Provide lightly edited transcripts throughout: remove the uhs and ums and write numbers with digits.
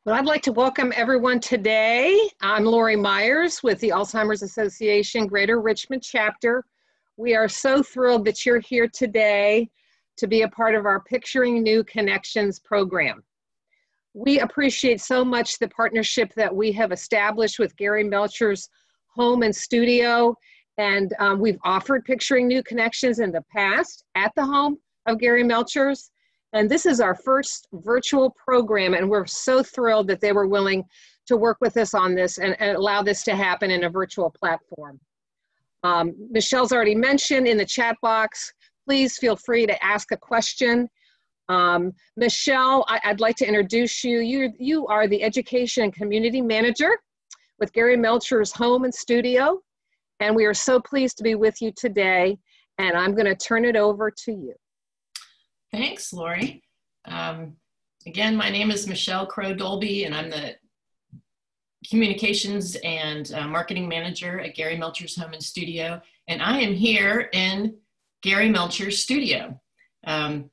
Well, I'd like to welcome everyone today. I'm Lori Myers with the Alzheimer's Association Greater Richmond Chapter. We are so thrilled that you're here today to be a part of our Picturing New Connections program. We appreciate so much the partnership that we have established with Gari Melchers Home and Studio, and we've offered Picturing New Connections in the past at the home of Gari Melchers. And this is our first virtual program, and we're so thrilled that they were willing to work with us on this and allow this to happen in a virtual platform. Michelle's already mentioned in the chat box, please feel free to ask a question. Michelle, I'd like to introduce you. You are the Education and Community Manager with Gari Melchers Home and Studio, and we are so pleased to be with you today, and I'm going to turn it over to you. Thanks, Lori. Again, my name is Michelle Crow-Dolby, and I'm the Communications and Marketing Manager at Gari Melchers Home and Studio, and I am here in Gari Melchers Studio. And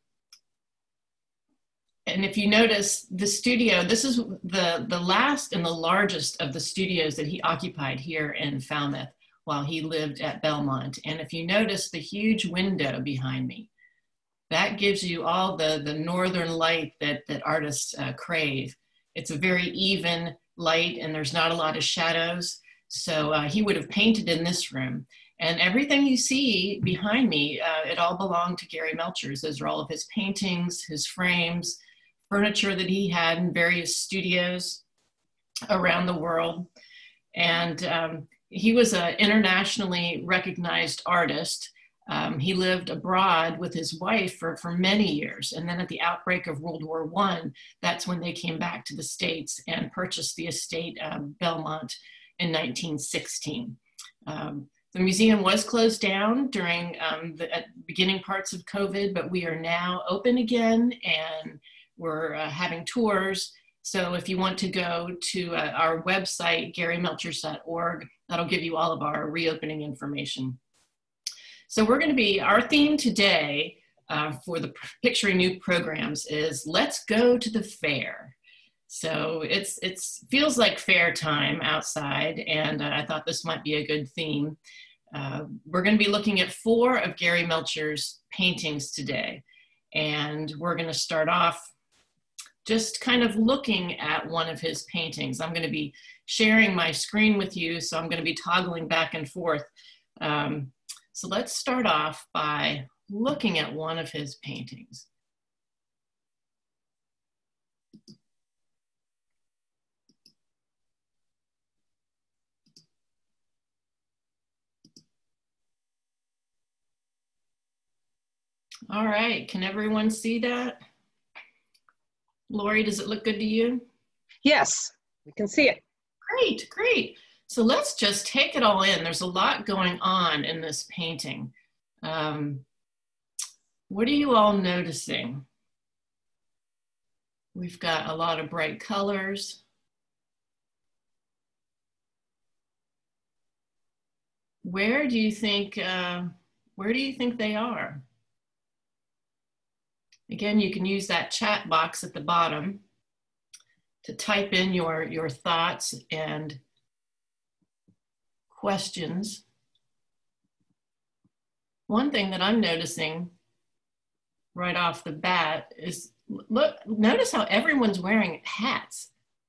if you notice, the studio, this is the last and the largest of the studios that he occupied here in Falmouth while he lived at Belmont. And if you notice the huge window behind me, that gives you all the northern light that artists crave. It's a very even light and there's not a lot of shadows. So he would have painted in this room. And everything you see behind me, it all belonged to Gari Melchers. Those are all of his paintings, his frames, furniture that he had in various studios around the world. And he was an internationally recognized artist. He lived abroad with his wife for many years. And then at the outbreak of World War I, that's when they came back to the States and purchased the estate Belmont in 1916. The museum was closed down during the beginning parts of COVID, but we are now open again and we're having tours. So if you want to go to our website, garimelchers.org, that'll give you all of our reopening information. So we're going to be, our theme today for the Picturing New programs is let's go to the fair. So it feels like fair time outside, and I thought this might be a good theme. We're going to be looking at 4 of Gari Melchers' paintings today, and we're going to start off just kind of looking at one of his paintings. I'm going to be sharing my screen with you, so I'm going to be toggling back and forth. So let's start off by looking at one of his paintings. All right, can everyone see that? Lori, does it look good to you? Yes, we can see it. Great, great. So let's just take it all in. There's a lot going on in this painting. What are you all noticing? We've got a lot of bright colors. Where do you think they are? Again, you can use that chat box at the bottom to type in your thoughts and questions. One thing that I'm noticing right off the bat is, notice how everyone's wearing hats.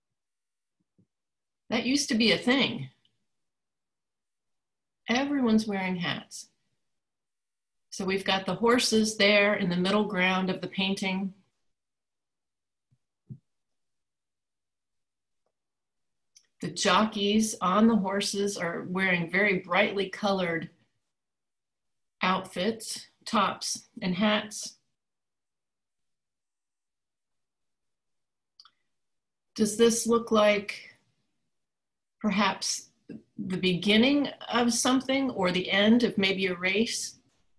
That used to be a thing. Everyone's wearing hats. So we've got the horses there in the middle ground of the painting. The jockeys on the horses are wearing very brightly colored outfits, tops and hats. Does this look like perhaps the beginning of something or the end of maybe a race?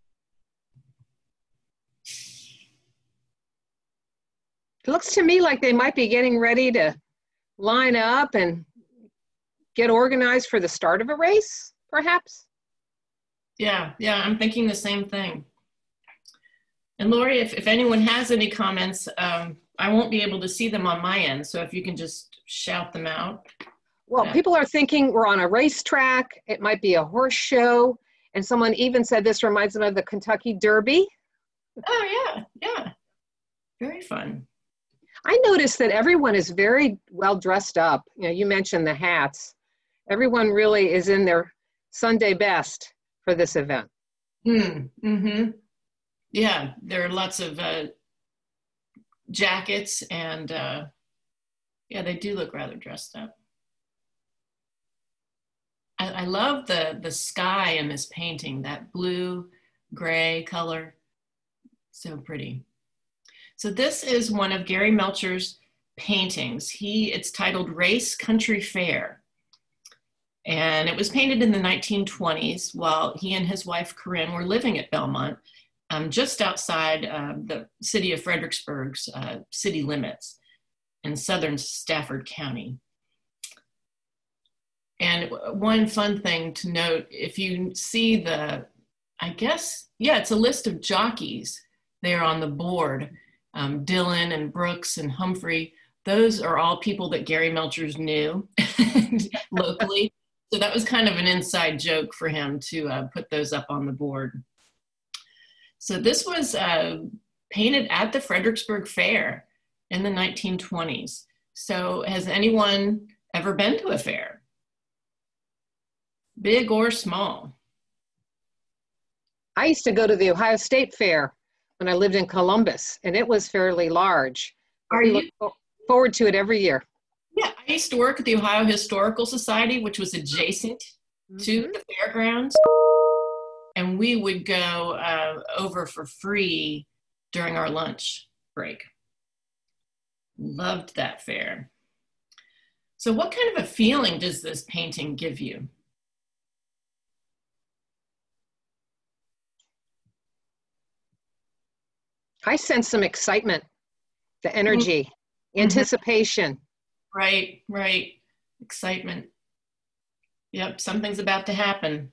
It looks to me like they might be getting ready to line up and get organized for the start of a race, perhaps? Yeah, I'm thinking the same thing. And Lori, if anyone has any comments, I won't be able to see them on my end. So if you can just shout them out. Well, people are thinking we're on a racetrack. It might be a horse show. And someone even said this reminds them of the Kentucky Derby. Oh, yeah, yeah. Very fun. I noticed that everyone is very well dressed up. You know, you mentioned the hats. Everyone really is in their Sunday best for this event. Mm-hmm. Yeah, there are lots of jackets and yeah, they do look rather dressed up. I love the sky in this painting, that blue, gray color. So pretty. So this is one of Gari Melchers' paintings. It's titled Race Country Fair. And it was painted in the 1920s while he and his wife Corinne were living at Belmont, just outside the city of Fredericksburg's city limits in southern Stafford County. And one fun thing to note, if you see I guess, yeah, it's a list of jockeys there on the board. Dylan and Brooks and Humphrey, those are all people that Gari Melchers knew locally. So that was kind of an inside joke for him to put those up on the board. So this was painted at the Fredericksburg Fair in the 1920s. So has anyone ever been to a fair? Big or small? I used to go to the Ohio State Fair when I lived in Columbus, and it was fairly large. We look forward to it every year. Yeah, I used to work at the Ohio Historical Society, which was adjacent to the fairgrounds. And we would go over for free during our lunch break. Loved that fair. So what kind of a feeling does this painting give you? I sense some excitement, the energy, anticipation. Right. Excitement. Yep, something's about to happen.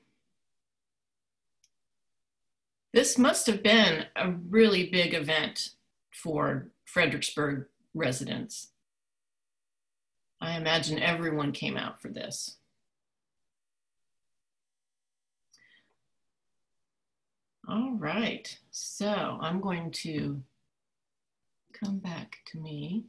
This must have been a really big event for Fredericksburg residents. I imagine everyone came out for this. All right, so I'm going to come back to me.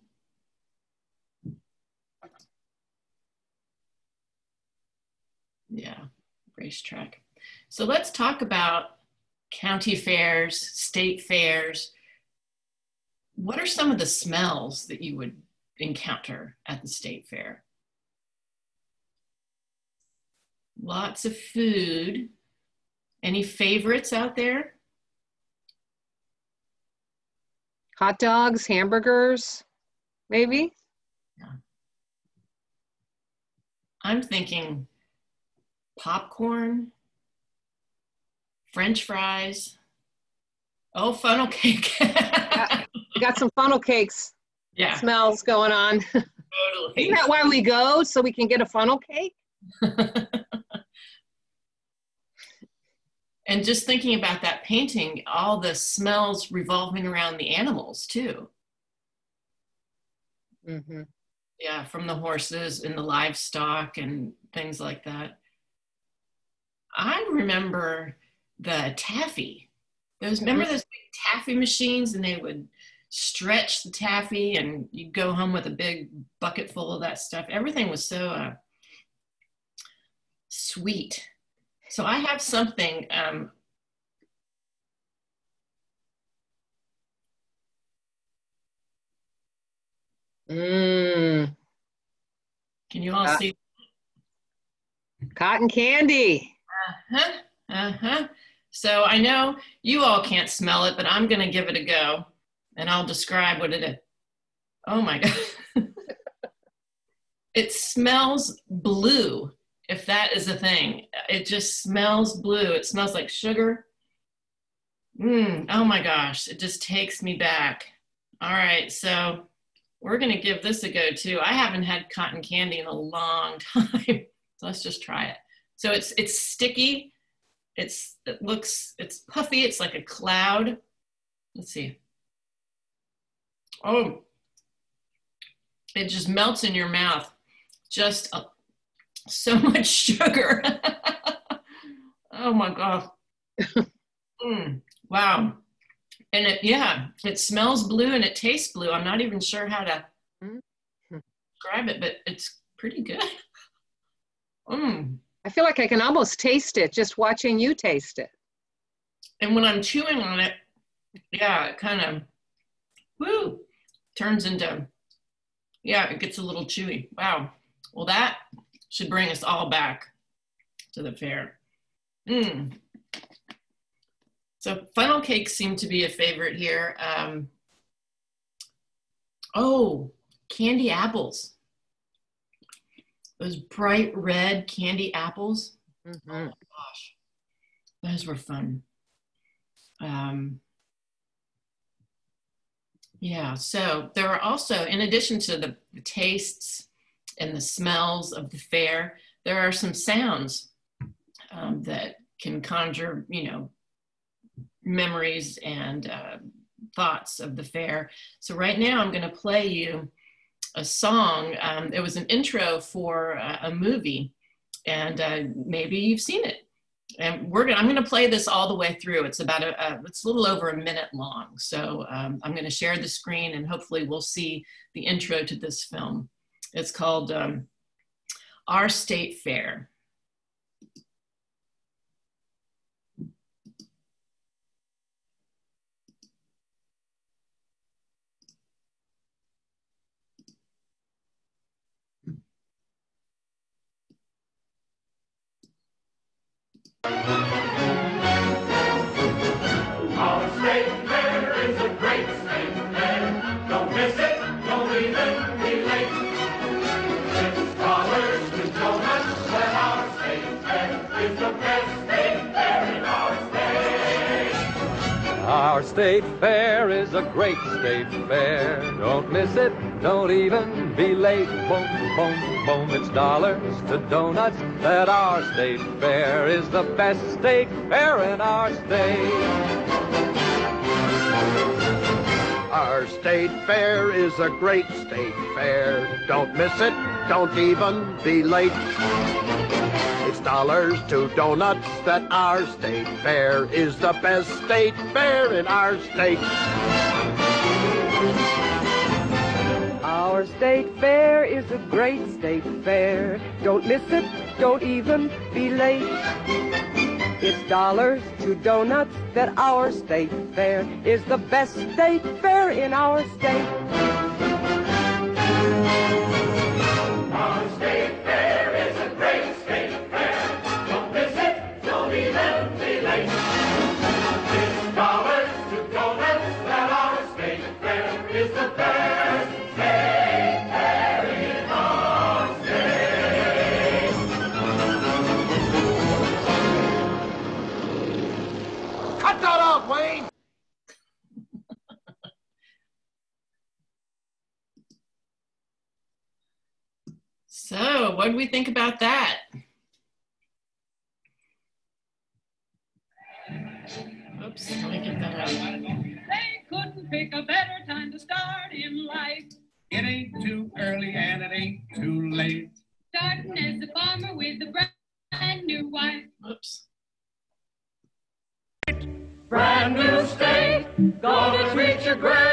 Yeah, racetrack. So let's talk about county fairs, state fairs. What are some of the smells that you would encounter at the state fair? Lots of food. Any favorites out there? Hot dogs, hamburgers, maybe? Yeah. I'm thinking popcorn, French fries. Oh, funnel cake. We got some funnel cakes. Yeah. Smells going on. Totally. Isn't that why we go? So we can get a funnel cake? And just thinking about that painting, all the smells revolving around the animals too. Mm-hmm. Yeah, from the horses and the livestock and things like that. I remember the taffy. Remember those big taffy machines, and they would stretch the taffy and you'd go home with a big bucket full of that stuff. Everything was so sweet. So I have something. Can you all see? Cotton candy. So I know you all can't smell it, but I'm going to give it a go, and I'll describe what it is. Oh my God. It smells blue. If that is a thing, it just smells blue. It smells like sugar. Oh my gosh, it just takes me back. All right, so we're gonna give this a go too. I haven't had cotton candy in a long time, so let's just try it. So it's sticky. It's puffy. It's like a cloud. Let's see. Oh, it just melts in your mouth. Just so much sugar. Oh my God. Wow. And it smells blue and it tastes blue. I'm not even sure how to describe it, but it's pretty good. I feel like I can almost taste it just watching you taste it. And when I'm chewing on it, it kind of, turns into, it gets a little chewy. Wow. Well, that should bring us all back to the fair. So funnel cakes seem to be a favorite here. Candy apples. Those bright red candy apples. Oh my gosh, those were fun. So there are also, in addition to the tastes and the smells of the fair, there are some sounds that can conjure, memories and thoughts of the fair. So right now I'm going to play you a song. It was an intro for a movie, and maybe you've seen it. And I'm going to play this all the way through. It's about it's a little over a minute long. So I'm going to share the screen, and hopefully we'll see the intro to this film. It's called Our State Fair. Our state fair is a great state fair. Don't miss it, don't even be late. $6 to donuts at our state fair is the best state fair in our state. Our state fair is a great state fair. Don't miss it, don't even be late. Boom, boom, boom, it's dollars to donuts at our state fair is the best state fair in our state. Our state fair is a great state fair. Don't miss it, don't even be late. It's dollars to donuts that our state fair is the best state fair in our state. Our state fair is a great state fair. Don't miss it, don't even be late. It's dollars to donuts that our state fair is the best state fair in our state. Our state fair is a great state fair. Don't miss it, don't even be late. It's dollars to donuts that our state fair is the best state fair in our state. Cut that out, Wayne! So what do we think about that? Oops, let me get that out. They couldn't pick a better time to start in life. It ain't too early and it ain't too late. Starting as a farmer with a brand new wife. Oops. Brand new state, gonna treat you great.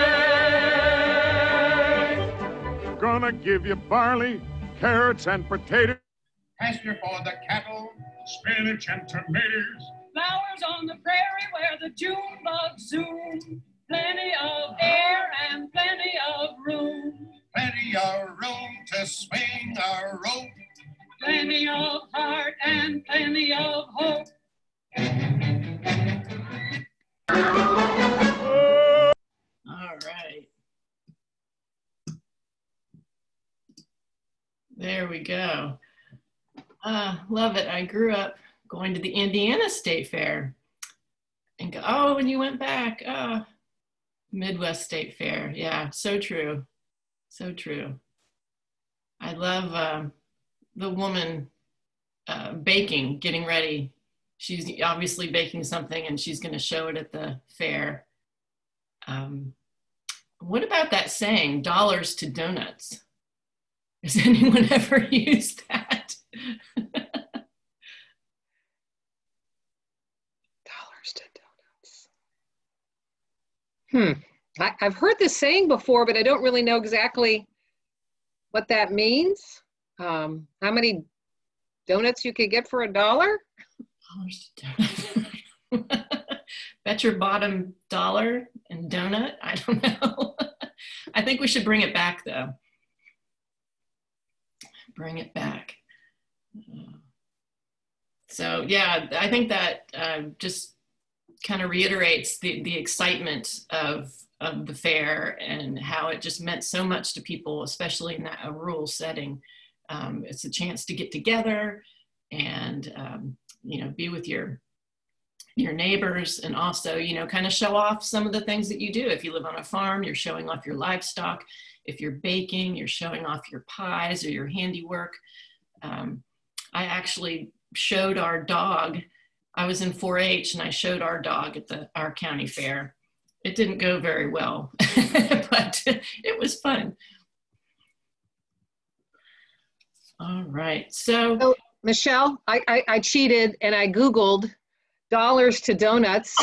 Gonna give you barley, carrots, and potatoes. Pasture for the cattle, spinach and tomatoes. Flowers on the prairie where the June bugs zoom. Plenty of air and plenty of room. Plenty of room to swing our rope. Plenty of heart and plenty of hope. All right. There we go. Love it. I grew up going to the Indiana State Fair and go, oh, and you went back. Midwest State Fair. Yeah, so true. So true. I love the woman baking, getting ready. She's obviously baking something and she's going to show it at the fair. What about that saying, dollars to donuts? Has anyone ever used that? Dollars to donuts. I've heard this saying before, but I don't really know exactly what that means. How many donuts you could get for $1? Dollars to donuts. Bet your bottom dollar and donut? I don't know. I think we should bring it back though. Bring it back. So yeah, I think that just kind of reiterates the excitement of the fair and how it just meant so much to people, especially in that a rural setting. It's a chance to get together and you know, be with your neighbors, and also, you know, kind of show off some of the things that you do. If you live on a farm, you're showing off your livestock. If you're baking, you're showing off your pies or your handiwork. I actually showed our dog. I was in 4-H and I showed our dog at our county fair. It didn't go very well, but it was fun. All right, so Michelle, I cheated and I Googled dollars to donuts.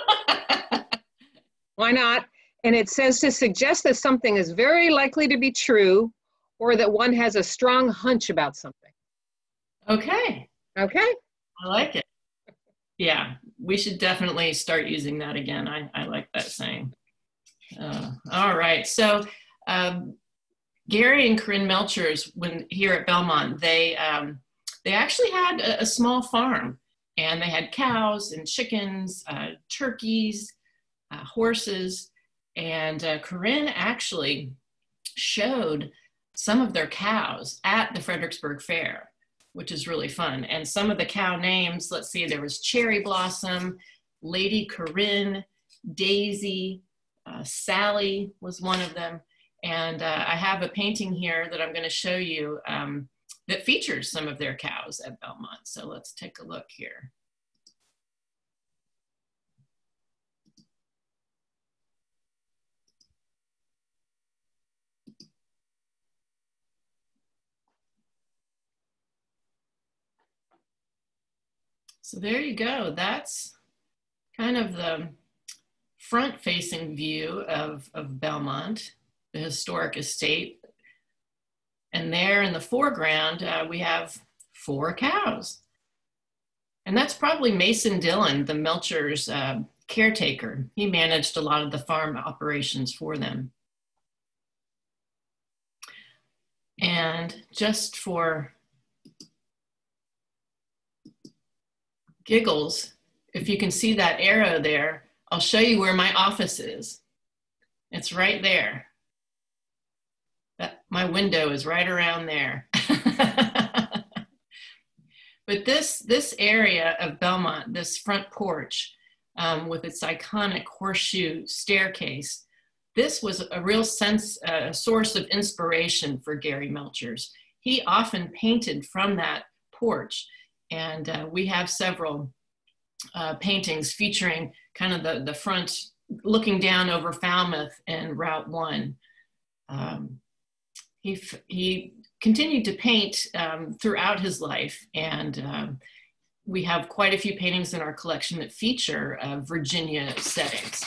Why not? And it says to suggest that something is very likely to be true or that one has a strong hunch about something. Okay. Okay. I like it. Yeah, we should definitely start using that again. I like that saying. All right, so Gary and Corinne Melchers, when here at Belmont, they actually had a small farm, and they had cows and chickens, turkeys, horses, and Corinne actually showed some of their cows at the Fredericksburg Fair, which is really fun. And some of the cow names, let's see, there was Cherry Blossom, Lady Corinne, Daisy, Sally was one of them. And I have a painting here that I'm going to show you that features some of their cows at Belmont. So let's take a look here. So there you go. That's kind of the front-facing view of Belmont, the historic estate. And there in the foreground, we have 4 cows. And that's probably Mason Dillon, the Melchers caretaker. He managed a lot of the farm operations for them. And just for giggles, if you can see that arrow there, I'll show you where my office is. It's right there. My window is right around there. But this area of Belmont, this front porch with its iconic horseshoe staircase, this was a real source of inspiration for Gari Melchers. He often painted from that porch, and we have several paintings featuring kind of the front, looking down over Falmouth and Route 1. He continued to paint throughout his life, and we have quite a few paintings in our collection that feature Virginia settings.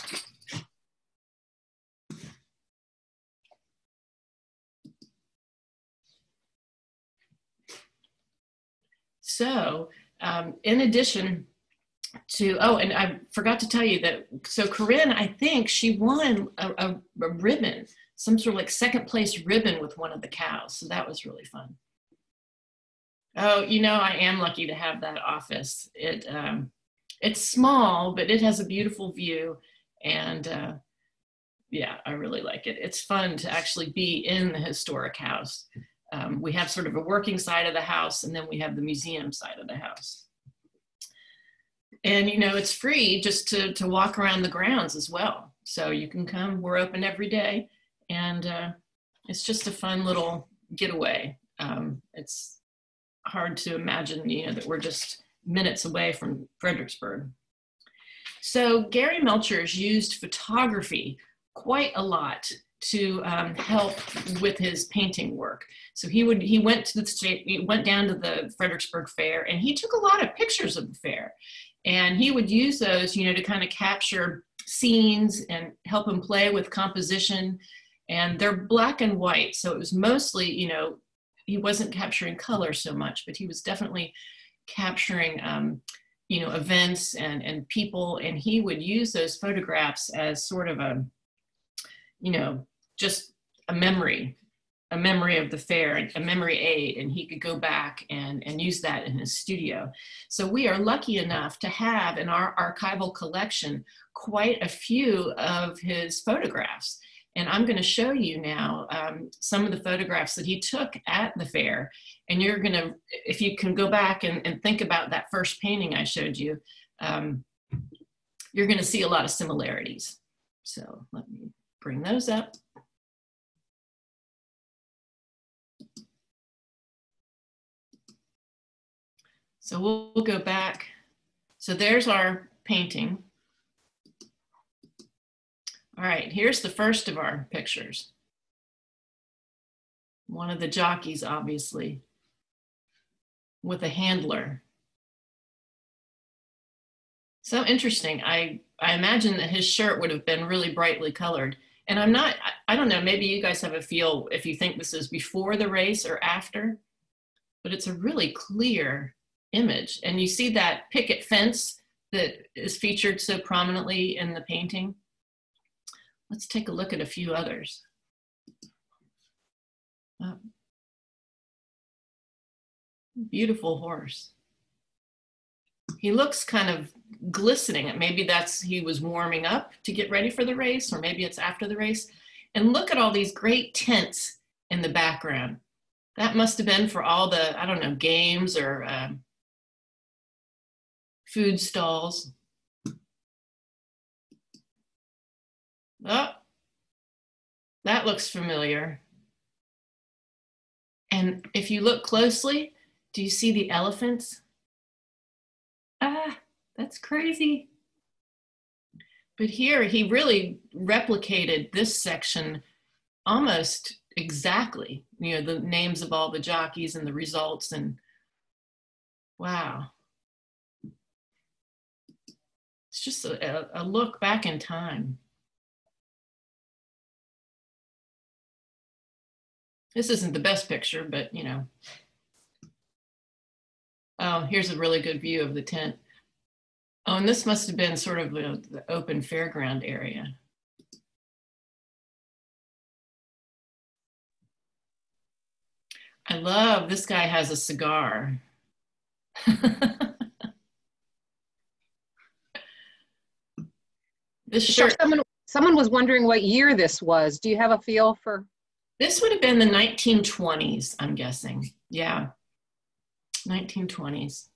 So in addition to, oh, and I forgot to tell you that, so Corinne, I think she won a ribbon, some sort of like second place ribbon with one of the cows. So that was really fun. Oh, you know, I am lucky to have that office. It's small, but it has a beautiful view. And yeah, I really like it. It's fun to actually be in the historic house. We have sort of a working side of the house, and then we have the museum side of the house. And, you know, it's free just to walk around the grounds as well. So you can come, we're open every day, and it's just a fun little getaway. It's hard to imagine, you know, that we're just minutes away from Fredericksburg. So Gary Melchers used photography quite a lot to help with his painting work. So he went down to the Fredericksburg Fair, and he took a lot of pictures of the fair, and he would use those, you know, to kind of capture scenes and help him play with composition. And they're black and white, so it was mostly, you know, he wasn't capturing color so much, but he was definitely capturing you know, events and people, and he would use those photographs as sort of a, you know, just a memory of the fair, a memory aid, and he could go back and use that in his studio. So we are lucky enough to have in our archival collection quite a few of his photographs. And I'm going to show you now some of the photographs that he took at the fair. And you're going to, if you can go back and think about that first painting I showed you, you're going to see a lot of similarities. So let me bring those up. So we'll go back. So there's our painting. All right, here's the first of our pictures. One of the jockeys, obviously, with a handler. So interesting. I imagine that his shirt would have been really brightly colored. And I don't know, maybe you guys have a feel if you think this is before the race or after, but it's a really clear image. And you see that picket fence that is featured so prominently in the painting. Let's take a look at a few others. Oh. Beautiful horse. He looks kind of glistening. Maybe that's, he was warming up to get ready for the race, or maybe it's after the race. And look at all these great tents in the background. That must have been for all the, I don't know, games or food stalls. Oh, that looks familiar. And if you look closely, do you see the elephants? Ah, that's crazy. But here he really replicated this section almost exactly. You know, the names of all the jockeys and the results, and wow. It's just a look back in time. This isn't the best picture, but you know. Oh, here's a really good view of the tent. Oh, and this must have been sort of the open fairground area. I love, this guy has a cigar. This shirt. Someone was wondering what year this was. Do you have a feel for? This would have been the 1920s, I'm guessing. Yeah, 1920s.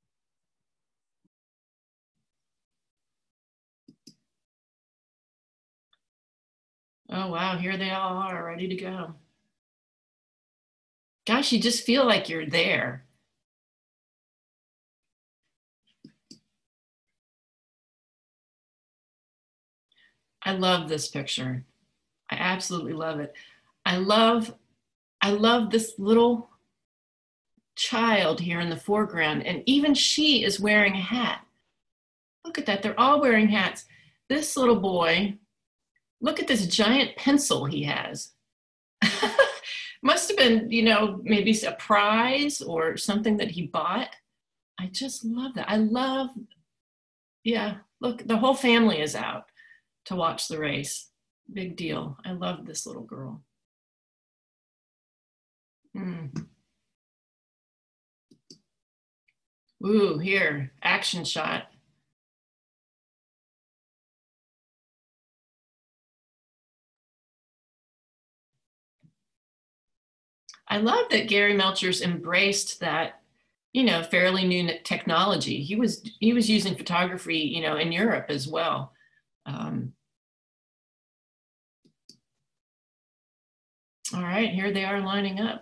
Oh, wow, here they all are, ready to go. Gosh, you just feel like you're there. I love this picture. I absolutely love it. I love this little child here in the foreground, and even she is wearing a hat. Look at that, they're all wearing hats. This little boy, look at this giant pencil he has. Must have been, you know, maybe a prize or something that he bought. I just love that. I love, yeah, look, the whole family is out to watch the race. Big deal. I love this little girl. Ooh, here, action shot. I love that Gari Melchers embraced that, you know, fairly new technology. He was using photography, you know, in Europe as well. All right, here they are lining up.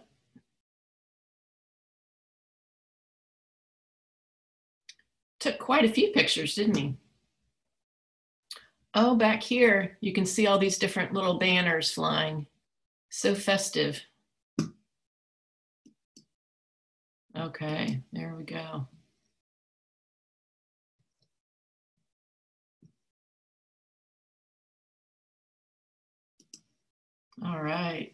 Took quite a few pictures, didn't he? Oh, back here, you can see all these different little banners flying. So festive. Okay, there we go. All right.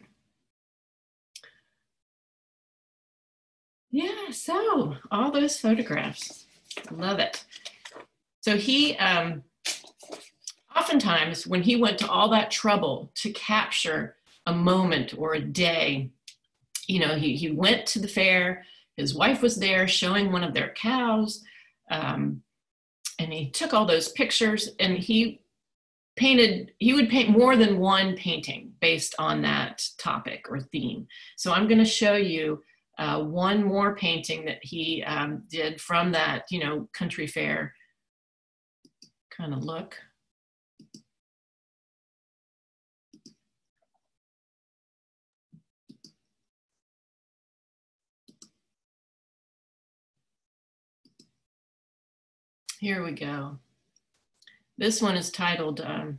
Yeah, so all those photographs, love it. So he, oftentimes when he went to all that trouble to capture a moment or a day, you know, he went to the fair, his wife was there showing one of their cows, and he took all those pictures, and he would paint more than one painting based on that topic or theme. So I'm going to show you one more painting that he did from that, you know, country fair kind of look. Here we go. This one is titled,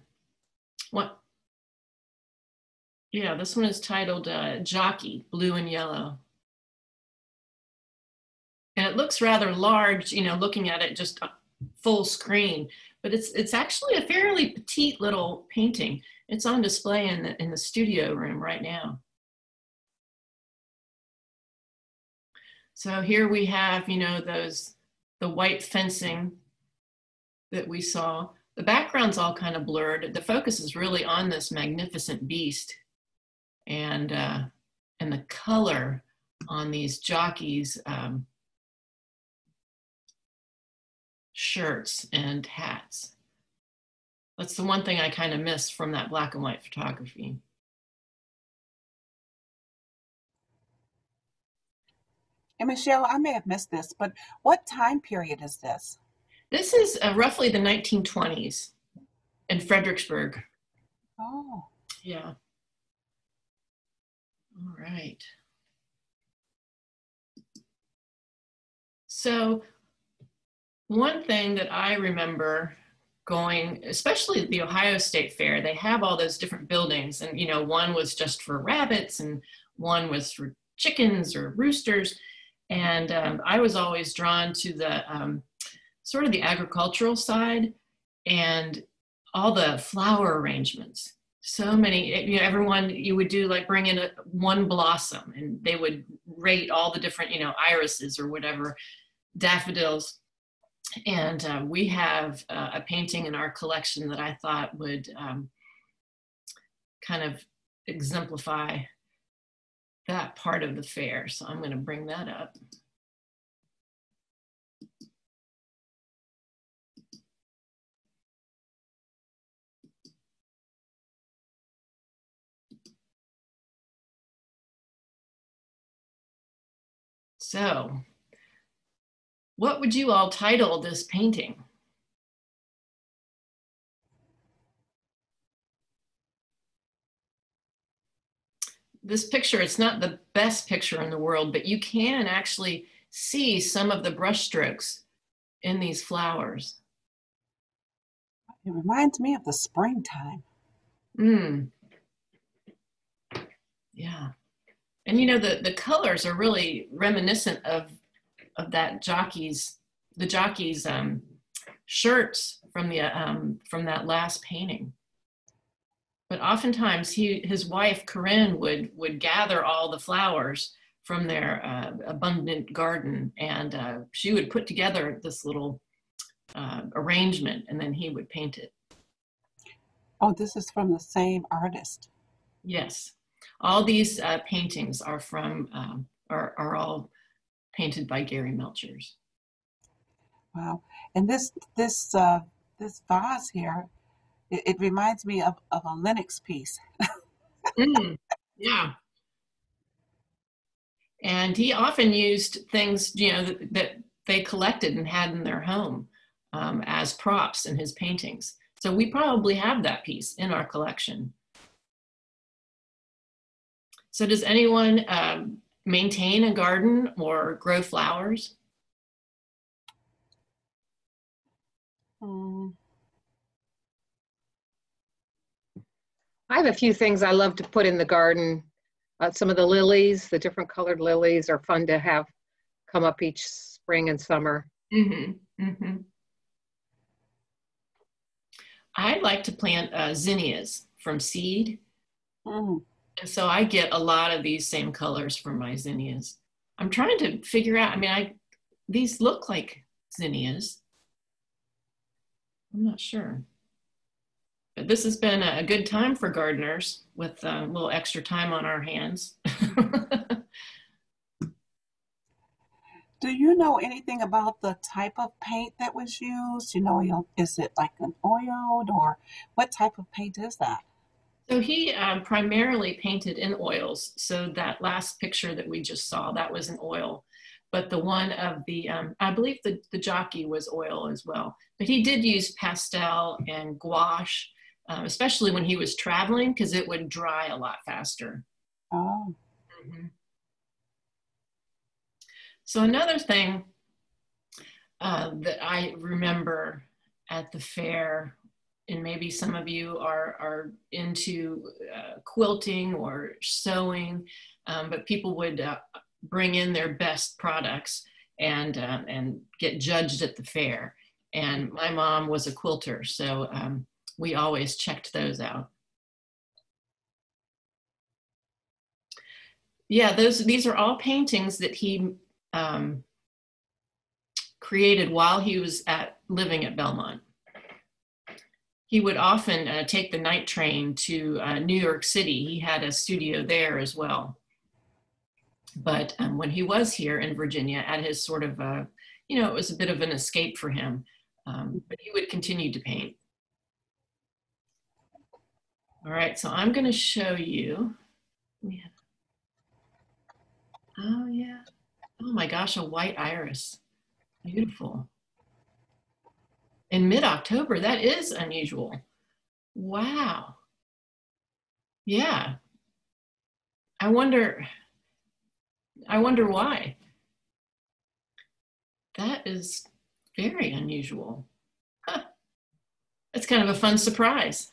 this one is titled Jockey, Blue and Yellow. And it looks rather large, you know, looking at it just full screen, but it's actually a fairly petite little painting. It's on display in the studio room right now. So here we have, you know, the white fencing that we saw. The background's all kind of blurred. The focus is really on this magnificent beast, and the color on these jockeys' shirts and hats. That's the one thing I kind of missed from that black and white photography. And Michelle, I may have missed this, but what time period is this? This is roughly the 1920s in Fredericksburg. Oh. Yeah. All right. So one thing that I remember going, especially at the Ohio State Fair, they have all those different buildings, and you know, one was just for rabbits and one was for chickens or roosters. And I was always drawn to the sort of the agricultural side and all the flower arrangements. So many, you know, everyone, you would do like bring in one blossom, and they would rate all the different, you know, irises or whatever, daffodils. And we have a painting in our collection that I thought would kind of exemplify that part of the fair. So I'm going to bring that up. So, what would you all title this painting? This picture, it's not the best picture in the world, but you can actually see some of the brush strokes in these flowers. It reminds me of the springtime. Yeah. And you know, the colors are really reminiscent of that the jockey's shirts from that last painting. But oftentimes his wife Corinne would gather all the flowers from their abundant garden, and she would put together this little arrangement, and then he would paint it. Oh, this is from the same artist. Yes, all these paintings are from are all painted by Gari Melchers. Wow, and this vase here, it reminds me of a Linux piece. Yeah. And he often used things, you know, that they collected and had in their home as props in his paintings. So we probably have that piece in our collection. So does anyone maintain a garden or grow flowers? I have a few things I love to put in the garden. Some of the lilies, the different colored lilies are fun to have come up each spring and summer. I like to plant zinnias from seed. Mm. And so I get a lot of these same colors from my zinnias. I'm trying to figure out, I mean, these look like zinnias. I'm not sure. But this has been a good time for gardeners with a little extra time on our hands. Do you know anything about the type of paint that was used? You know, is it like an oiled, or what type of paint is that? So he primarily painted in oils. So that last picture that we just saw, that was an oil. But the one of the, I believe the jockey was oil as well. But he did use pastel and gouache, especially when he was traveling, because it would dry a lot faster. Oh. So another thing that I remember at the fair, and maybe some of you are into quilting or sewing, but people would bring in their best products and get judged at the fair. And my mom was a quilter, so we always checked those out. Yeah, these are all paintings that he created while he was living at Belmont. He would often take the night train to New York City. He had a studio there as well. But when he was here in Virginia at his sort of, you know, it was a bit of an escape for him, but he would continue to paint. All right, so I'm going to show you. Oh, yeah. Oh my gosh, a white iris. Beautiful. In mid-October, that is unusual. Wow. Yeah. I wonder why. That is very unusual. Huh. That's kind of a fun surprise.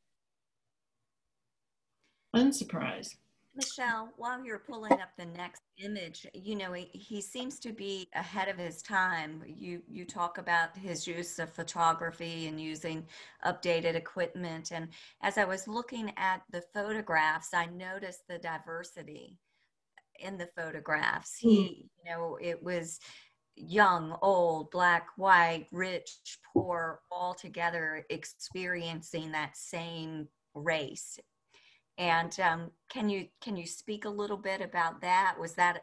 Fun surprise. Michelle, while you're pulling up the next image, you know, he seems to be ahead of his time. You talk about his use of photography and using updated equipment. And as I was looking at the photographs, I noticed the diversity in the photographs. He, you know, it was young, old, black, white, rich, poor, all together experiencing that same race. And can you speak a little bit about that? Was that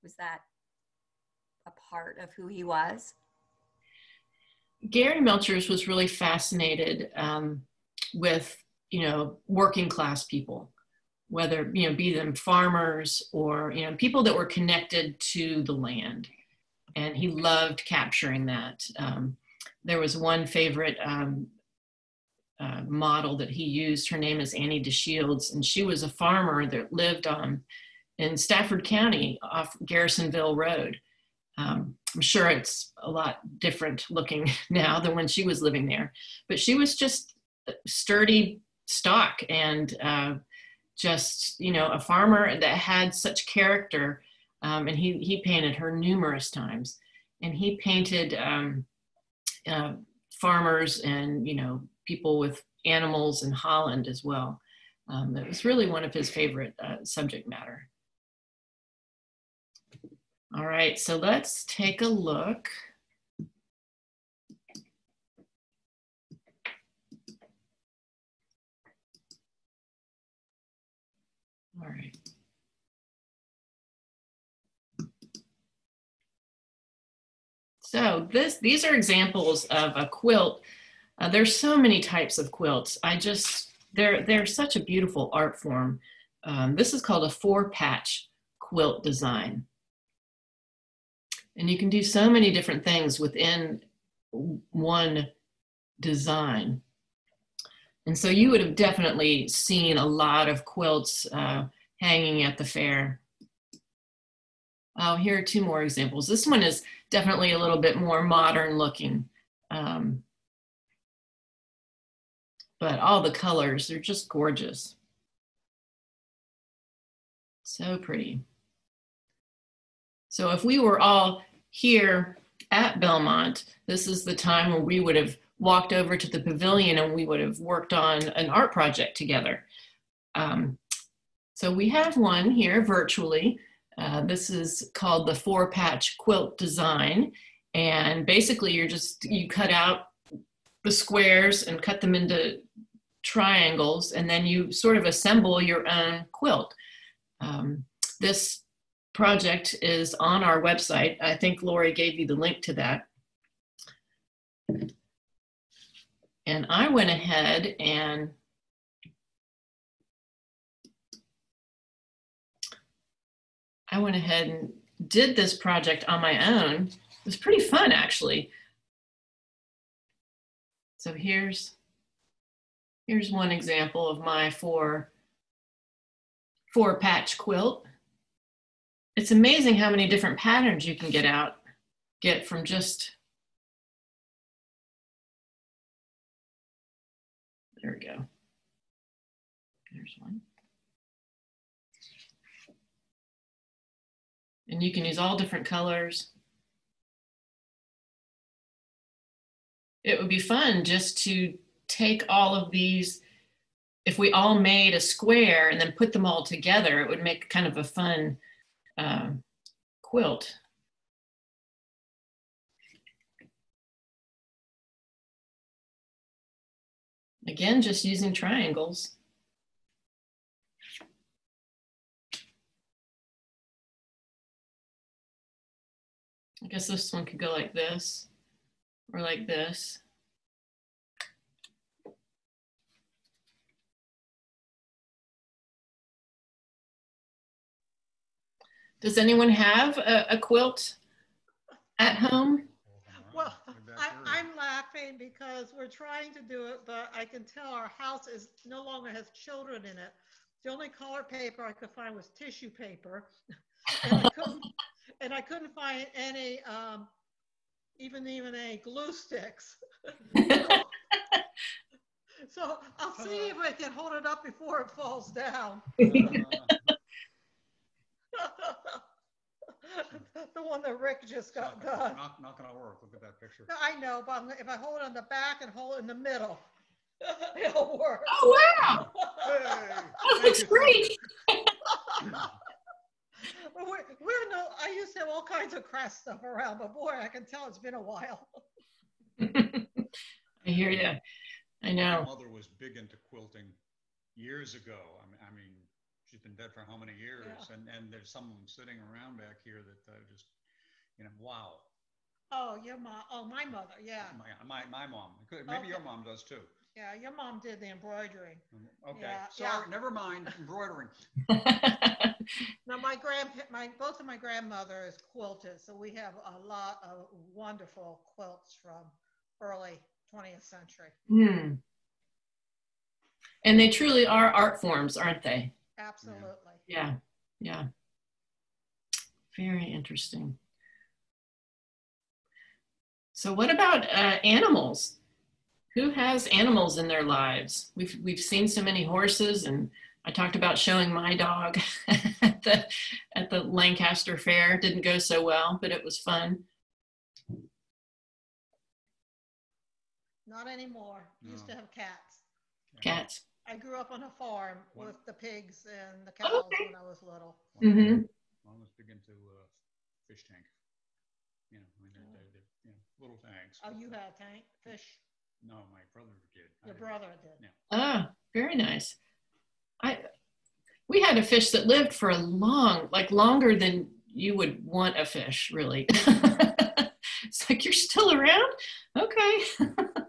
a part of who he was? Gari Melchers was really fascinated with, you know, working class people, whether, you know, be them farmers or, you know, people that were connected to the land. And he loved capturing that. There was one favorite model that he used. Her name is Annie DeShields, and she was a farmer that lived in Stafford County off Garrisonville Road. I'm sure it's a lot different looking now than when she was living there, but she was just sturdy stock and just, you know, a farmer that had such character. And he painted her numerous times, and he painted farmers and, you know, people with animals in Holland as well. It was really one of his favorite subject matter. All right, so let's take a look. All right. So these are examples of a quilt. There's so many types of quilts. They're such a beautiful art form. This is called a 4-patch quilt design. And you can do so many different things within one design. And so you would have definitely seen a lot of quilts hanging at the fair. Oh, here are 2 more examples. This one is definitely a little bit more modern looking. But all the colors, they're just gorgeous. So pretty. So if we were all here at Belmont, this is the time where we would have walked over to the pavilion and we would have worked on an art project together. So we have one here virtually. This is called the 4-patch quilt design. And basically you cut out the squares and cut them into triangles, and then you sort of assemble your own quilt. This project is on our website. I think Lori gave you the link to that. And I went ahead and did this project on my own. It was pretty fun, actually. So here's one example of my 4-patch quilt. It's amazing how many different patterns you can get from just, there we go. There's one. And you can use all different colors. It would be fun just to take all of these, if we all made a square and then put them all together, it would make kind of a fun quilt. Again, just using triangles. I guess this one could go like this or like this. Does anyone have a quilt at home? Well, I'm laughing because we're trying to do it, but I can tell our house is no longer has children in it. The only color paper I could find was tissue paper, and I couldn't find any, even a glue sticks. So I'll see if I can hold it up before it falls down. The one that Rick just got done. Not gonna work. Look at that picture. I know, but if I hold it on the back and hold it in the middle, it'll work. Oh, wow. Hey, that looks great. I used to have all kinds of craft stuff around, but boy, I can tell it's been a while. I hear you. I know. My mother was big into quilting years ago. I mean, she's been dead for how many years? Yeah. And there's some of them sitting around back here that just, wow. Oh, your mom. Oh, my mother. Yeah. My mom. Maybe your mom does too. Yeah, your mom did the embroidery. Okay. Yeah, sorry. Never mind embroidering. Now, both of my grandmothers quilted, so we have a lot of wonderful quilts from early 20th century. Hmm. And they truly are art forms, aren't they? Absolutely. Yeah. Yeah. Very interesting. So what about animals? Who has animals in their lives? We've seen so many horses, and I talked about showing my dog at the Lancaster Fair. Didn't go so well, but it was fun. Not anymore. No. Used to have cats. Cats. I grew up on a farm with the pigs and the cows when I was little. Mm-hmm. Mom was big into fish tank. They're little tanks. Oh, you had a tank? Fish? No, my brother did. Your brother did. Yeah. Ah, very nice. We had a fish that lived for longer than you would want a fish, really. It's like, you're still around? Okay.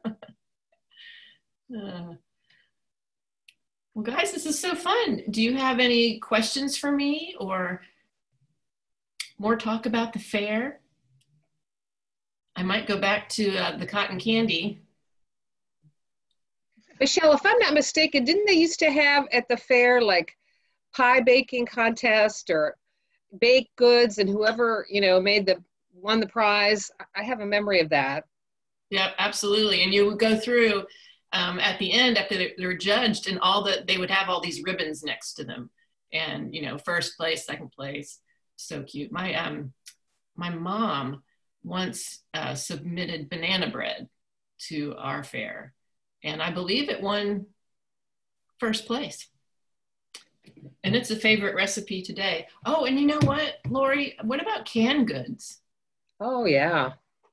Well, guys, this is so fun. Do you have any questions for me or more talk about the fair? I might go back to the cotton candy. Michelle, if I'm not mistaken, didn't they used to have at the fair like pie baking contest or baked goods, and whoever won the prize? I have a memory of that. Yeah, absolutely. And you would go through at the end after they were judged, and they would have all these ribbons next to them, and, you know, first place, second place. So cute. My mom once submitted banana bread to our fair, and I believe it won first place. And it's a favorite recipe today. Oh, and you know what, Lori, what about canned goods? Oh, yeah.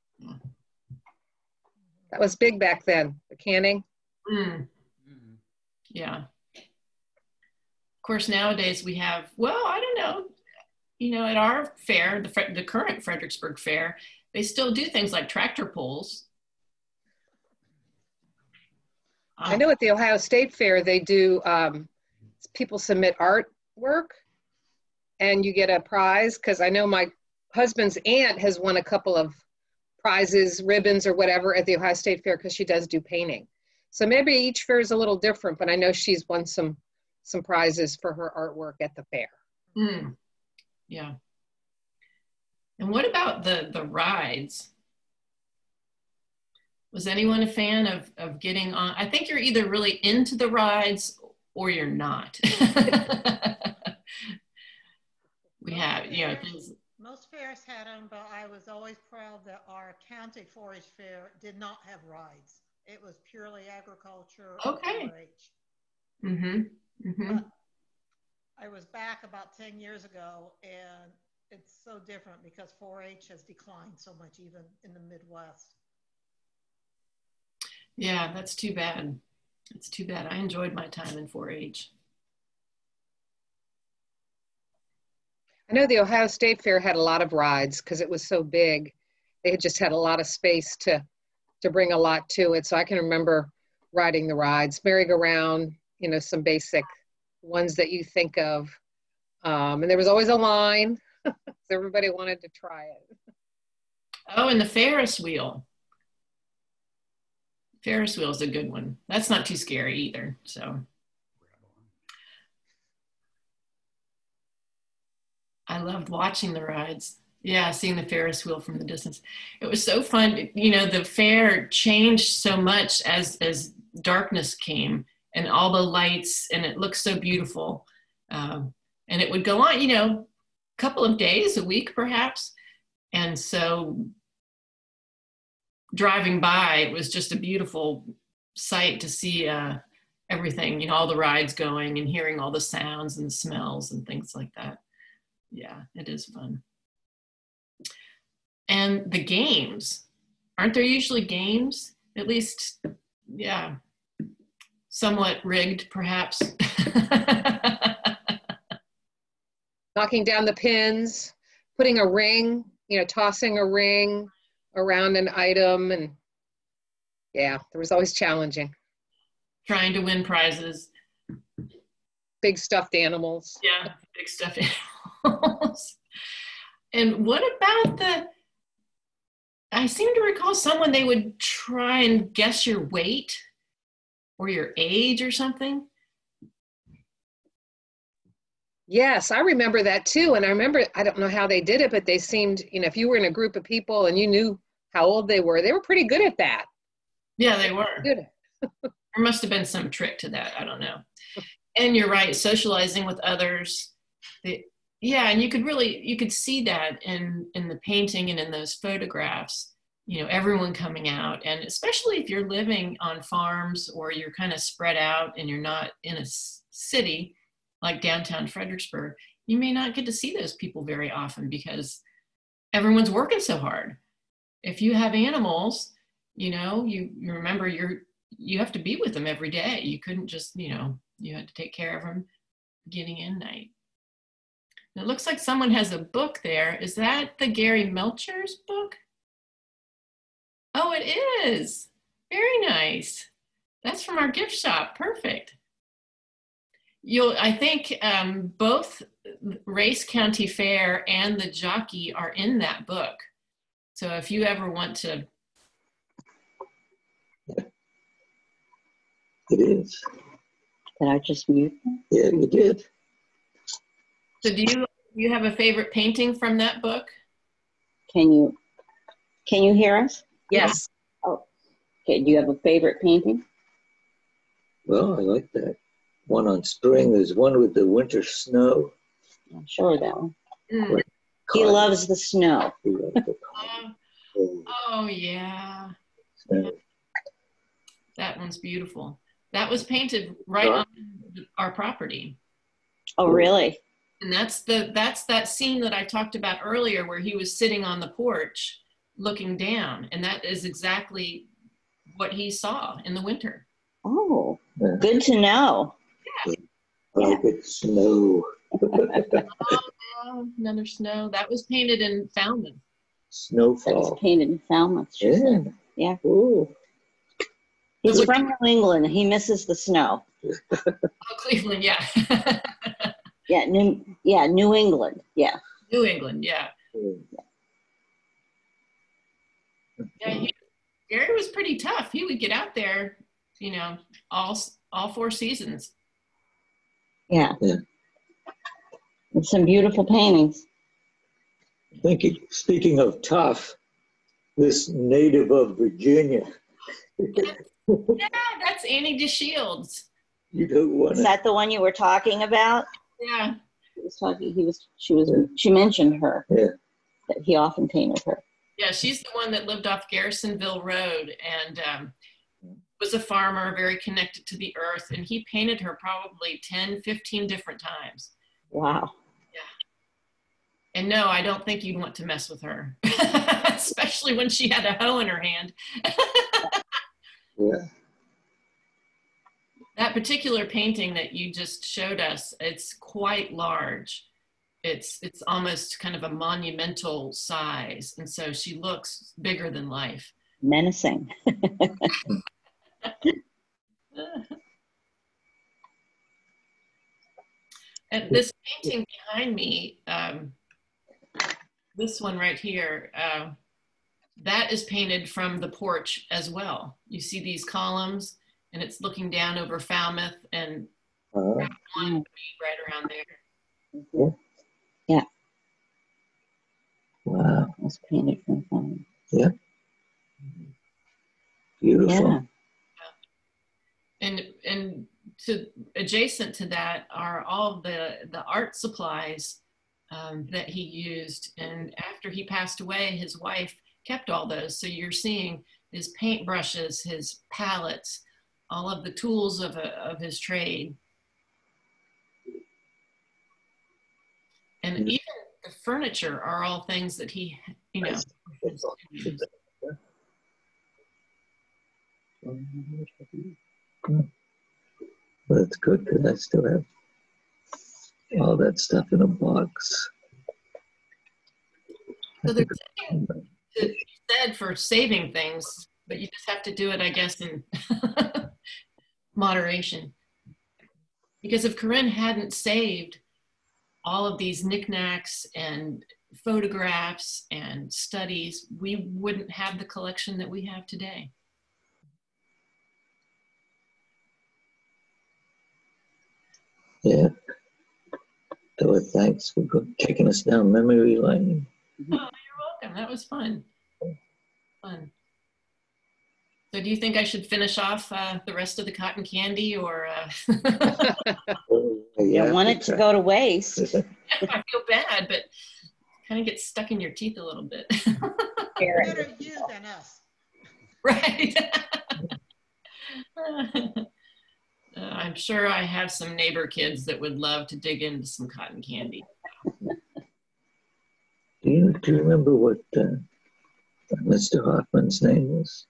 That was big back then, the canning. Mm. Yeah. Of course, nowadays we have, well, I don't know, you know, at our fair, the current Fredericksburg Fair, they still do things like tractor pulls. I know at the Ohio State Fair, they do, people submit artwork and you get a prize, because I know my husband's aunt has won a couple of prizes, ribbons or whatever at the Ohio State Fair, because she does do painting. So maybe each fair is a little different, but I know she's won some prizes for her artwork at the fair. Mm. Yeah. And what about the rides? Was anyone a fan of getting on? I think you're either really into the rides or you're not. We have, you know, things. Most fairs had them, but I was always proud that our county 4-H fair did not have rides. It was purely agriculture. Okay. And 4-H. Mm-hmm. Mm-hmm. But I was back about 10 years ago, and it's so different because 4-H has declined so much, even in the Midwest. Yeah, that's too bad. It's too bad. I enjoyed my time in 4-H. I know the Ohio State Fair had a lot of rides because it was so big. They had just had a lot of space to bring a lot to it. So I can remember riding the rides, merry-go-round, you know, some basic ones that you think of. And there was always a line. So everybody wanted to try it. Oh, and the Ferris wheel. Ferris wheel is a good one. That's not too scary either. So I loved watching the rides. Yeah, seeing the Ferris wheel from the distance. It was so fun. You know, the fair changed so much as darkness came and all the lights, and it looked so beautiful. And it would go on, you know, a couple of days, a week perhaps. And so driving by, it was just a beautiful sight to see everything, you know, all the rides going and hearing all the sounds and smells and things like that. Yeah, it is fun. And the games, aren't there usually games? At least, yeah, somewhat rigged perhaps. Knocking down the pins, putting a ring, you know, tossing a ring around an item. And yeah, there was always challenging. Trying to win prizes. Big stuffed animals. Yeah, big stuffed animals. And what about I seem to recall someone, they would try and guess your weight or your age or something. Yes, I remember that too. And I remember, I don't know how they did it, but they seemed, you know, if you were in a group of people and you knew how old they were pretty good at that. Yeah, they were. Good. There must have been some trick to that. I don't know. And you're right, socializing with others. Yeah, and you could see that in the painting and in those photographs, you know, everyone coming out. And especially if you're living on farms or you're kind of spread out and you're not in a city like downtown Fredericksburg, you may not get to see those people very often because everyone's working so hard. If you have animals, you know, you remember you have to be with them every day. You couldn't just, you know, you had to take care of them beginning and night. It looks like someone has a book there. Is that the Gari Melchers book? Oh, it is. Very nice. That's from our gift shop. Perfect. I think both Race County Fair and the Jockey are in that book. So if you ever want to. It is. Did I just mute them? Yeah, you did. So do you have a favorite painting from that book? Can you hear us? Yes. Oh, okay. Do you have a favorite painting? Well, I like that one on spring. There's one with the winter snow. I'm sure that one. Mm. He loves the snow. Oh, yeah. Yeah. That one's beautiful. That was painted right on our property. Oh, really? And that's that scene that I talked about earlier where he was sitting on the porch looking down. And that is exactly what he saw in the winter. Oh, good to know. Yeah. Like it's snow. Oh, another snow. That was painted in Falmouth. That was Snowfall. painted in Falmouth. She said. Yeah. Ooh. He's from New England. He misses the snow. Oh, Cleveland, yeah. New England. Yeah. New England, yeah. Yeah, Gary was pretty tough. He would get out there, you know, all 4 seasons. Yeah. And some beautiful paintings. Speaking of tough, this native of Virginia. Yeah, that's Annie DeShields. You don't want Is that the one you were talking about? Yeah. She mentioned her. Yeah. That he often painted her. Yeah, she's the one that lived off Garrisonville Road and was a farmer, very connected to the earth. And he painted her probably 10, 15 different times. Wow. Yeah. And no, I don't think you'd want to mess with her, especially when she had a hoe in her hand. Yeah. That particular painting that you just showed us, it's quite large. It's almost kind of a monumental size. And so she looks bigger than life. Menacing. And this painting behind me, this one right here, that is painted from the porch as well. You see these columns and it's looking down over Falmouth and one right around there. Yeah. Wow. It's painted from Falmouth. Yeah. Beautiful. Yeah. And adjacent to that are all the art supplies that he used. And after he passed away, his wife kept all those. So you're seeing his paintbrushes, his palettes, all of the tools of his trade. And even the furniture are all things that he, you know. Well, it's good because I still have all that stuff in a box. So there's something to be said for saving things, but you just have to do it, I guess, in moderation. Because if Corinne hadn't saved all of these knickknacks and photographs and studies, we wouldn't have the collection that we have today. Yeah. So thanks for taking us down memory lane. Oh, you're welcome. That was fun. Fun. So do you think I should finish off the rest of the cotton candy or? You don't want it to go to waste. I feel bad, but kind of gets stuck in your teeth a little bit. Better you than us. Right. I'm sure I have some neighbor kids that would love to dig into some cotton candy. Do you remember what Mr. Hoffman's name was?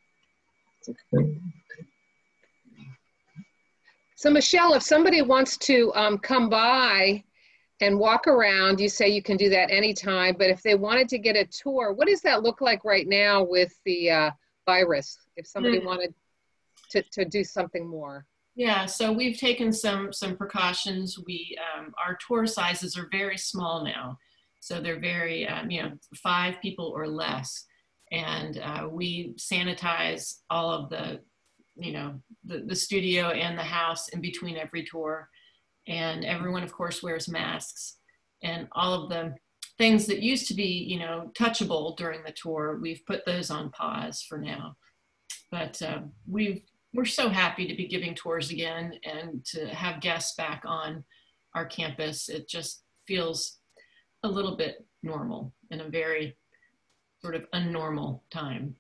So Michelle, if somebody wants to come by and walk around, you say you can do that anytime, but if they wanted to get a tour, what does that look like right now with the virus, if somebody wanted to do something more? Yeah, so we've taken some precautions. We our tour sizes are very small now, so they're very 5 people or less, and we sanitize all of the studio and the house in between every tour, and everyone of course wears masks, and all of the things that used to be touchable during the tour, we've put those on pause for now, but we've we're so happy to be giving tours again and to have guests back on our campus. It just feels a little bit normal in a very sort of unnormal time.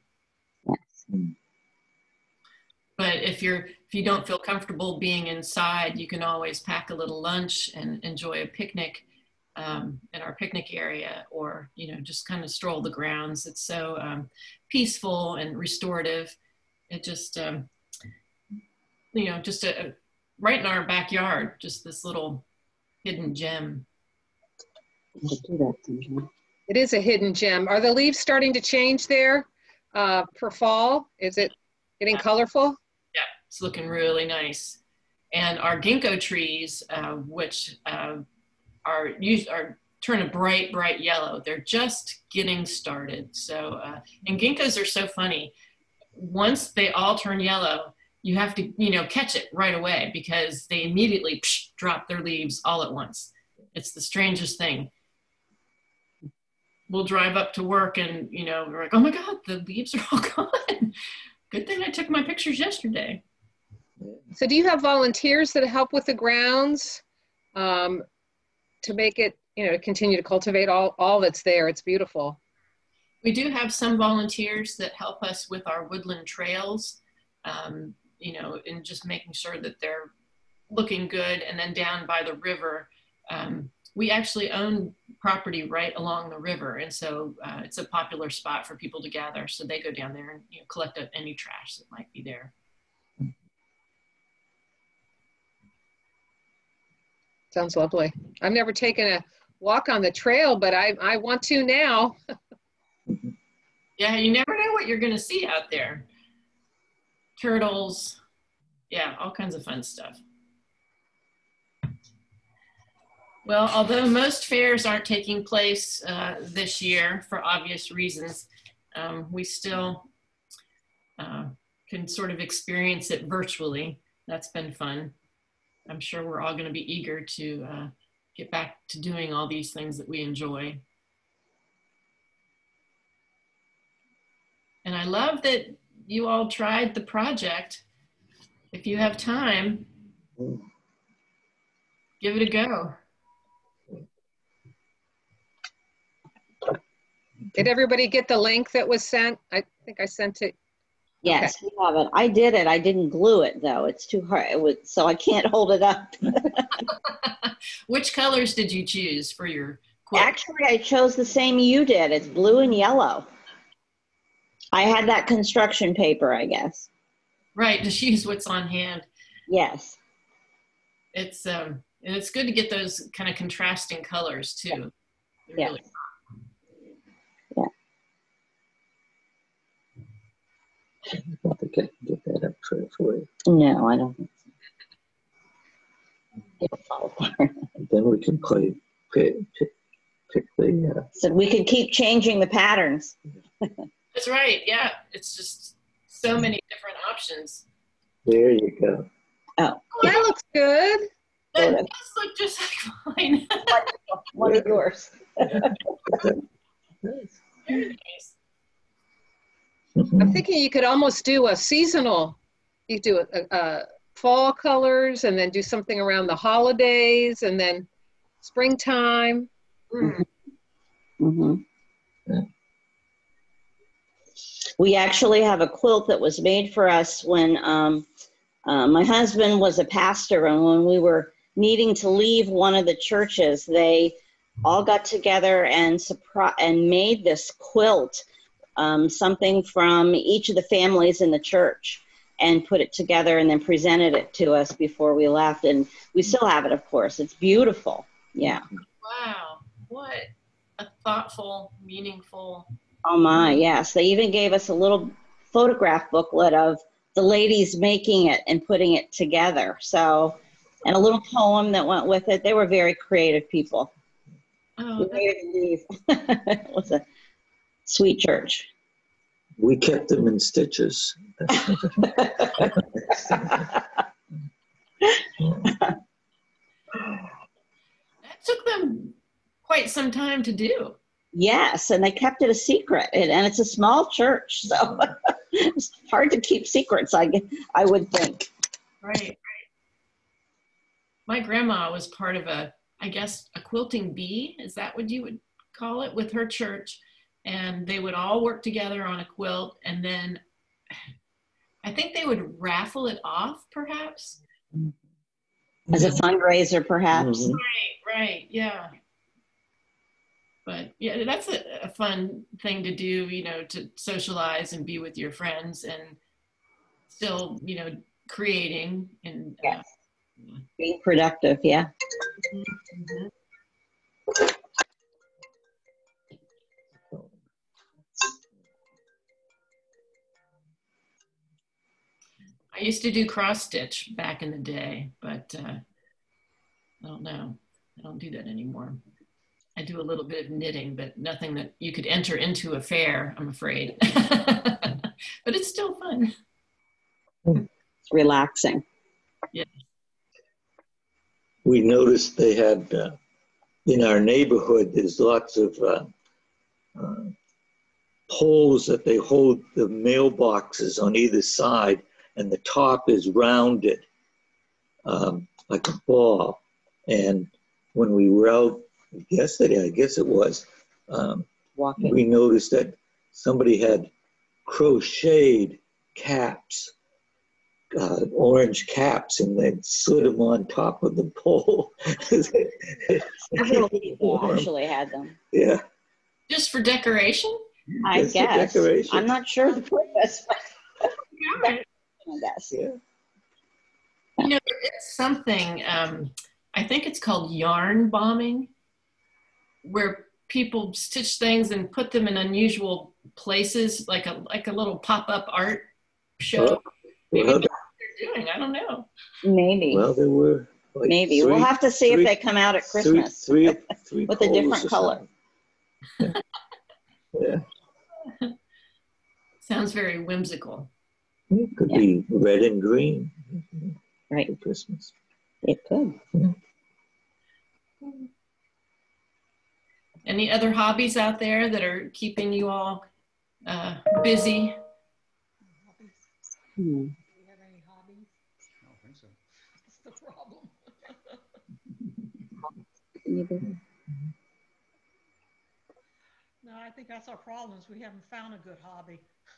But if you don't feel comfortable being inside, you can always pack a little lunch and enjoy a picnic in our picnic area, or just kind of stroll the grounds. It's so peaceful and restorative. It just just right in our backyard, just this little hidden gem. It is a hidden gem. Are the leaves starting to change there for fall? Is it getting colorful? Yeah, it's looking really nice. And our ginkgo trees, which are turn a bright yellow. They're just getting started. So, and ginkgos are so funny. Once they all turn yellow, you have to, catch it right away, because they immediately drop their leaves all at once. It's the strangest thing. We'll drive up to work and, we're like, oh my God, the leaves are all gone. Good thing I took my pictures yesterday. So do you have volunteers that help with the grounds to make it, continue to cultivate all that's there? It's beautiful. We do have some volunteers that help us with our woodland trails, in just making sure that they're looking good. And then down by the river, we actually own property right along the river. And so it's a popular spot for people to gather. So they go down there and collect up any trash that might be there. Sounds lovely. I've never taken a walk on the trail, but I want to now. Yeah, you never know what you're going to see out there. Turtles, yeah, all kinds of fun stuff. Well, although most fairs aren't taking place this year for obvious reasons, we still can sort of experience it virtually. That's been fun. I'm sure we're all going to be eager to get back to doing all these things that we enjoy. And I love that you all tried the project. If you have time, give it a go. Did everybody get the link that was sent? I think I sent it. Yes, okay. We have it. I did it. I didn't glue it though. It's too hard. So I can't hold it up. Which colors did you choose for your quilt? Actually, I chose the same you did. It's blue and yellow. I had that construction paper, I guess. Right, just use what's on hand. Yes. It's and it's good to get those kind of contrasting colors too. They're yeah. Really yeah. I don't think I can get that up for you. No, I don't think so. It'll fall apart. And then we can pick the... So we can keep changing the patterns. That's right, yeah. It's just so many different options. There you go. Oh, that looks good. That does look just like mine. One of yours. Very nice. I'm thinking you could almost do a seasonal. You do a fall colors, and then do something around the holidays, and then springtime. Mm-hmm. Yeah. We actually have a quilt that was made for us when my husband was a pastor, and when we were needing to leave one of the churches, they all got together and made this quilt, something from each of the families in the church, and put it together and then presented it to us before we left. And we still have it, of course. It's beautiful. Yeah. Wow. What a thoughtful, meaningful. Oh my, yes. They even gave us a little photograph booklet of the ladies making it and putting it together. So, and a little poem that went with it. They were very creative people. Oh, it was a sweet church. We kept them in stitches. That took them quite some time to do. Yes, and they kept it a secret, and it's a small church, so. It's hard to keep secrets, I would think. Right. My grandma was part of I guess, a quilting bee. Is that what you would call it, with her church? And they would all work together on a quilt, and then I think they would raffle it off, perhaps. As a fundraiser, perhaps. Right, yeah. But yeah, that's a fun thing to do, to socialize and be with your friends and still, creating and yes. Being productive, yeah. Mm-hmm. I used to do cross stitch back in the day, but I don't know. I don't do that anymore. I do a little bit of knitting, but nothing that you could enter into a fair, I'm afraid. But it's still fun. It's relaxing. Yeah. We noticed they had, in our neighborhood, there's lots of poles that they hold the mailboxes on either side, and the top is rounded like a ball. And when we were out yesterday, I guess it was, we noticed that somebody had crocheted caps, orange caps, and they'd slid them on top of the pole. Several people actually had them. Yeah. Just for decoration? I guess. I'm not sure the purpose, but I guess. Yeah. It's something, I think it's called yarn bombing, where people stitch things and put them in unusual places, like a little pop-up art show. Maybe that's what they're doing. I don't know. Maybe. Well, there were. Like maybe we'll have to see if they come out at Christmas three with a different color. Yeah. Sounds very whimsical. It could be red and green. Right. For Christmas. It could. Yeah. Any other hobbies out there that are keeping you all busy? Do you have any hobbies? I don't think so. That's the problem. No, I think that's our problem, is we haven't found a good hobby.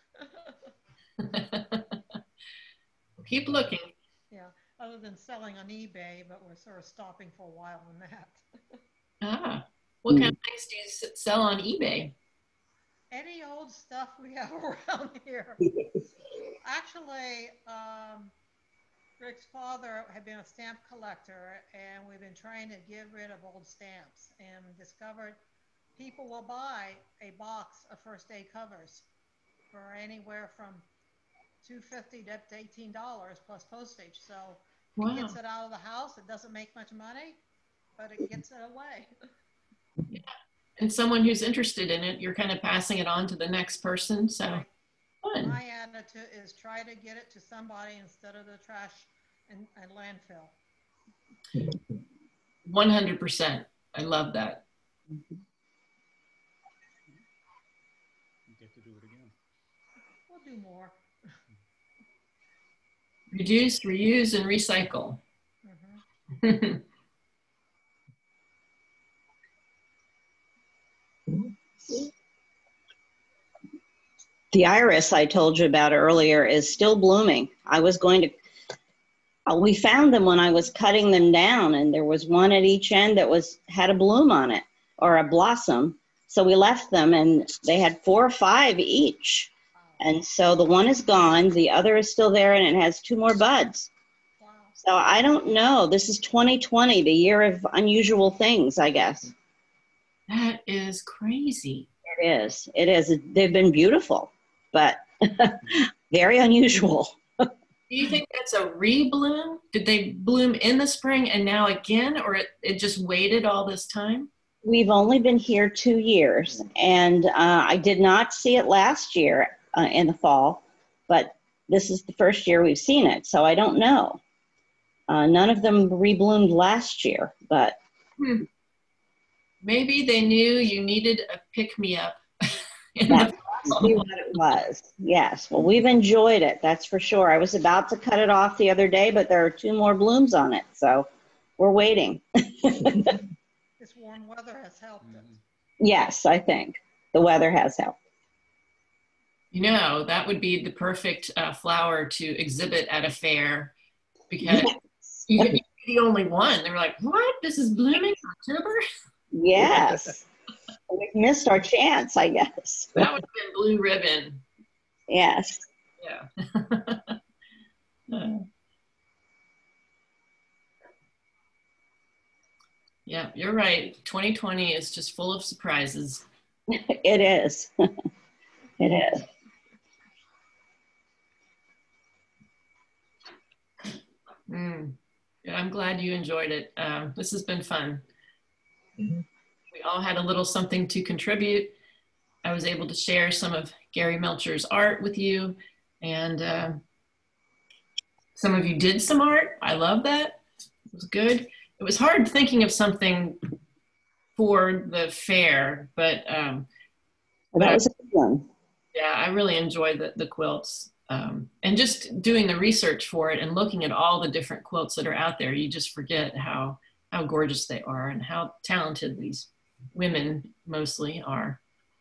Keep looking. Yeah, other than selling on eBay, but we're sort of stopping for a while on that. What kind of things do you sell on eBay? Any old stuff we have around here. Actually, Rick's father had been a stamp collector, and we've been trying to get rid of old stamps, and discovered people will buy a box of first aid covers for anywhere from $2.50 to $18 plus postage. So it gets it out of the house. It doesn't make much money, but it gets it away. Yeah. And someone who's interested in it, you're kind of passing it on to the next person. So fun. My attitude is try to get it to somebody instead of the trash and landfill. 100%. I love that. You get to do it again. We'll do more. Reduce, reuse, and recycle. Mm-hmm. The iris I told you about earlier is still blooming. I was going to, we found them when I was cutting them down, and there was one at each end that had a bloom on it, or a blossom. So we left them, and they had 4 or 5 each. And so the one is gone, the other is still there, and it has 2 more buds. Wow. So I don't know. This is 2020, the year of unusual things, I guess. That is crazy. It is. It is. They've been beautiful, but very unusual. Do you think that's a rebloom? Did they bloom in the spring and now again, or it just waited all this time? We've only been here 2 years, and I did not see it last year in the fall, but this is the first year we've seen it, so I don't know. None of them rebloomed last year, but... Maybe they knew you needed a pick-me-up. exactly what it was. Yes. Well, we've enjoyed it. That's for sure. I was about to cut it off the other day, but there are 2 more blooms on it. So we're waiting. This warm weather has helped it. Yes, I think the weather has helped. You know, that would be the perfect flower to exhibit at a fair, because you'd be the only one. They were like, what? This is blooming in October? Yes. We've missed our chance, I guess. That would have been blue ribbon. Yes. Yeah. Yeah, you're right. 2020 is just full of surprises. It is. It is. Yeah, I'm glad you enjoyed it. This has been fun. We all had a little something to contribute. I was able to share some of Gari Melchers' art with you, and some of you did some art. I love that. It was good. It was hard thinking of something for the fair, but that was a good one. Yeah, I really enjoyed the quilts. And just doing the research for it and looking at all the different quilts that are out there, you just forget how gorgeous they are and how talented these women mostly are.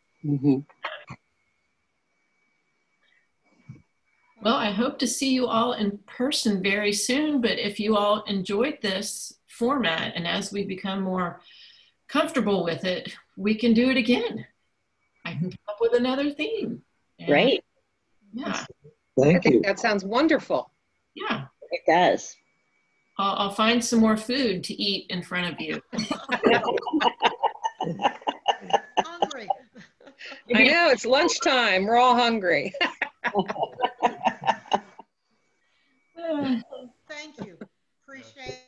Well, I hope to see you all in person very soon, but if you all enjoyed this format and as we become more comfortable with it, we can do it again. I can come up with another theme. Great. Yeah. I think that sounds wonderful. Yeah. It does. I'll find some more food to eat in front of you. Hungry. I know, it's lunchtime. We're all hungry. Thank you. Appreciate it.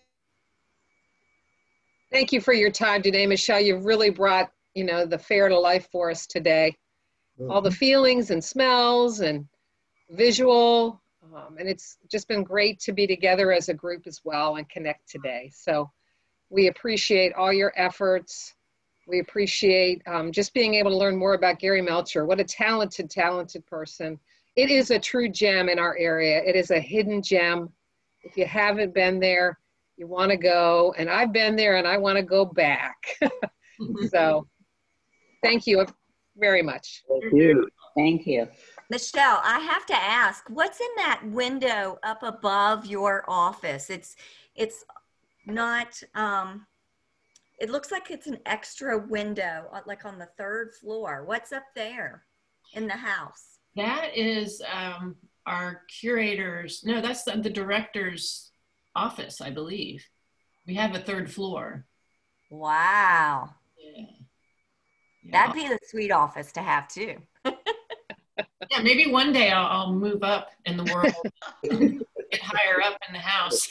Thank you for your time today, Michelle. You've really brought, the fair to life for us today. All the feelings and smells and visual, and it's just been great to be together as a group as well and connect today. So we appreciate all your efforts. We appreciate just being able to learn more about Gari Melcher. What a talented, talented person. It is a true gem in our area. It is a hidden gem. If you haven't been there, you want to go, and I've been there and I want to go back. So thank you very much. Thank you. Thank you. Michelle, I have to ask, what's in that window up above your office? It's not, it looks like it's an extra window, like on the 3rd floor. What's up there in the house? That is our curator's, no, that's the director's office, I believe. We have a 3rd floor. Wow. Yeah. That'd be the sweet office to have too. Yeah, maybe one day I'll move up in the world, get higher up in the house.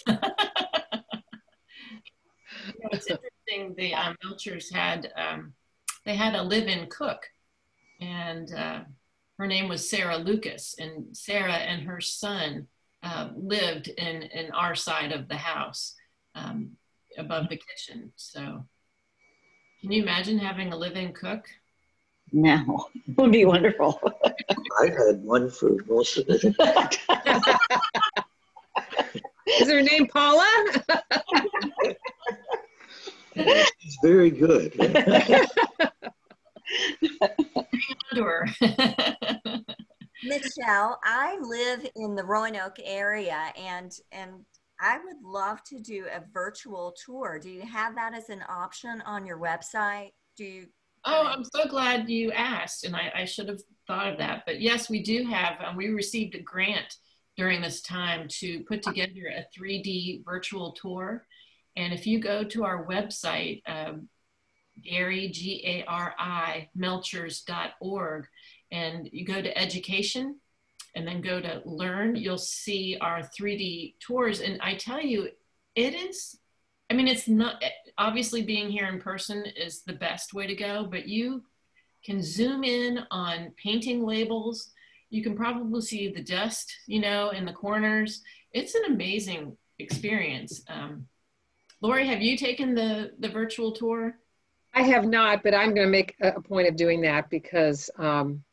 It's interesting. The Melchers had they had a live-in cook, and her name was Sarah Lucas, and Sarah and her son lived in our side of the house, above the kitchen. So, can you imagine having a live-in cook? No, it would be wonderful. I had one for most of it. Is her name Paula? She's very good. Michelle, I live in the Roanoke area, and I would love to do a virtual tour. Do you have that as an option on your website? Do you? Oh, I'm so glad you asked, and I should have thought of that. But yes, we do have, we received a grant during this time to put together a 3D virtual tour. And if you go to our website, Gari, G-A-R-I, Melchers.org, and you go to education and then go to learn, you'll see our 3D tours. And I tell you, it is, it's not, obviously being here in person is the best way to go, but you can zoom in on painting labels. You can probably see the dust, in the corners. It's an amazing experience. Lori, have you taken the virtual tour? I have not, but I'm going to make a point of doing that because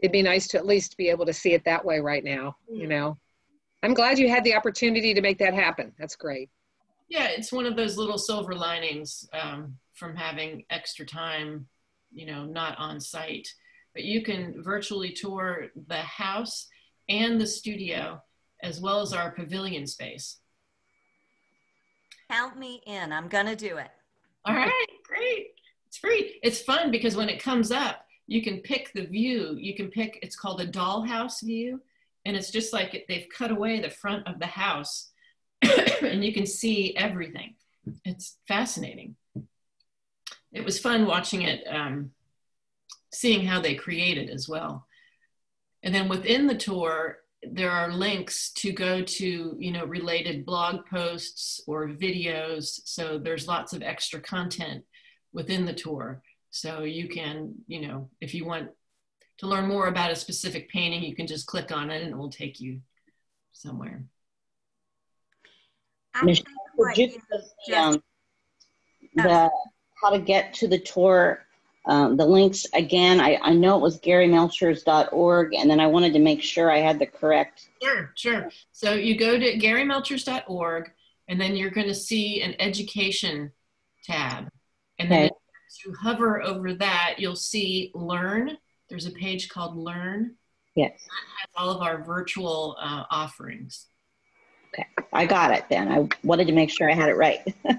it'd be nice to at least be able to see it that way right now, you know. I'm glad you had the opportunity to make that happen. That's great. Yeah, it's one of those little silver linings from having extra time, you know, not on site. But you can virtually tour the house and the studio, as well as our pavilion space. Count me in. I'm going to do it. All right, great. It's free. It's fun because when it comes up, you can pick the view. You can pick, it's called a dollhouse view. And it's just like they've cut away the front of the house and you can see everything. It's fascinating. It was fun watching it, seeing how they create it as well. And then within the tour, there are links to go to, you know, related blog posts or videos. So there's lots of extra content within the tour. So you can, you know, if you want to learn more about a specific painting, you can just click on it and it will take you somewhere. Michelle, could you put the how to get to the tour, the links again? I know it was GaryMelchers.org, and then I wanted to make sure I had the correct. Sure. So you go to GaryMelchers.org, and then you're going to see an education tab. And then as you hover over that, you'll see Learn. There's a page called Learn. Yes. That has all of our virtual offerings. Okay, I got it then. I wanted to make sure I had it right. Good.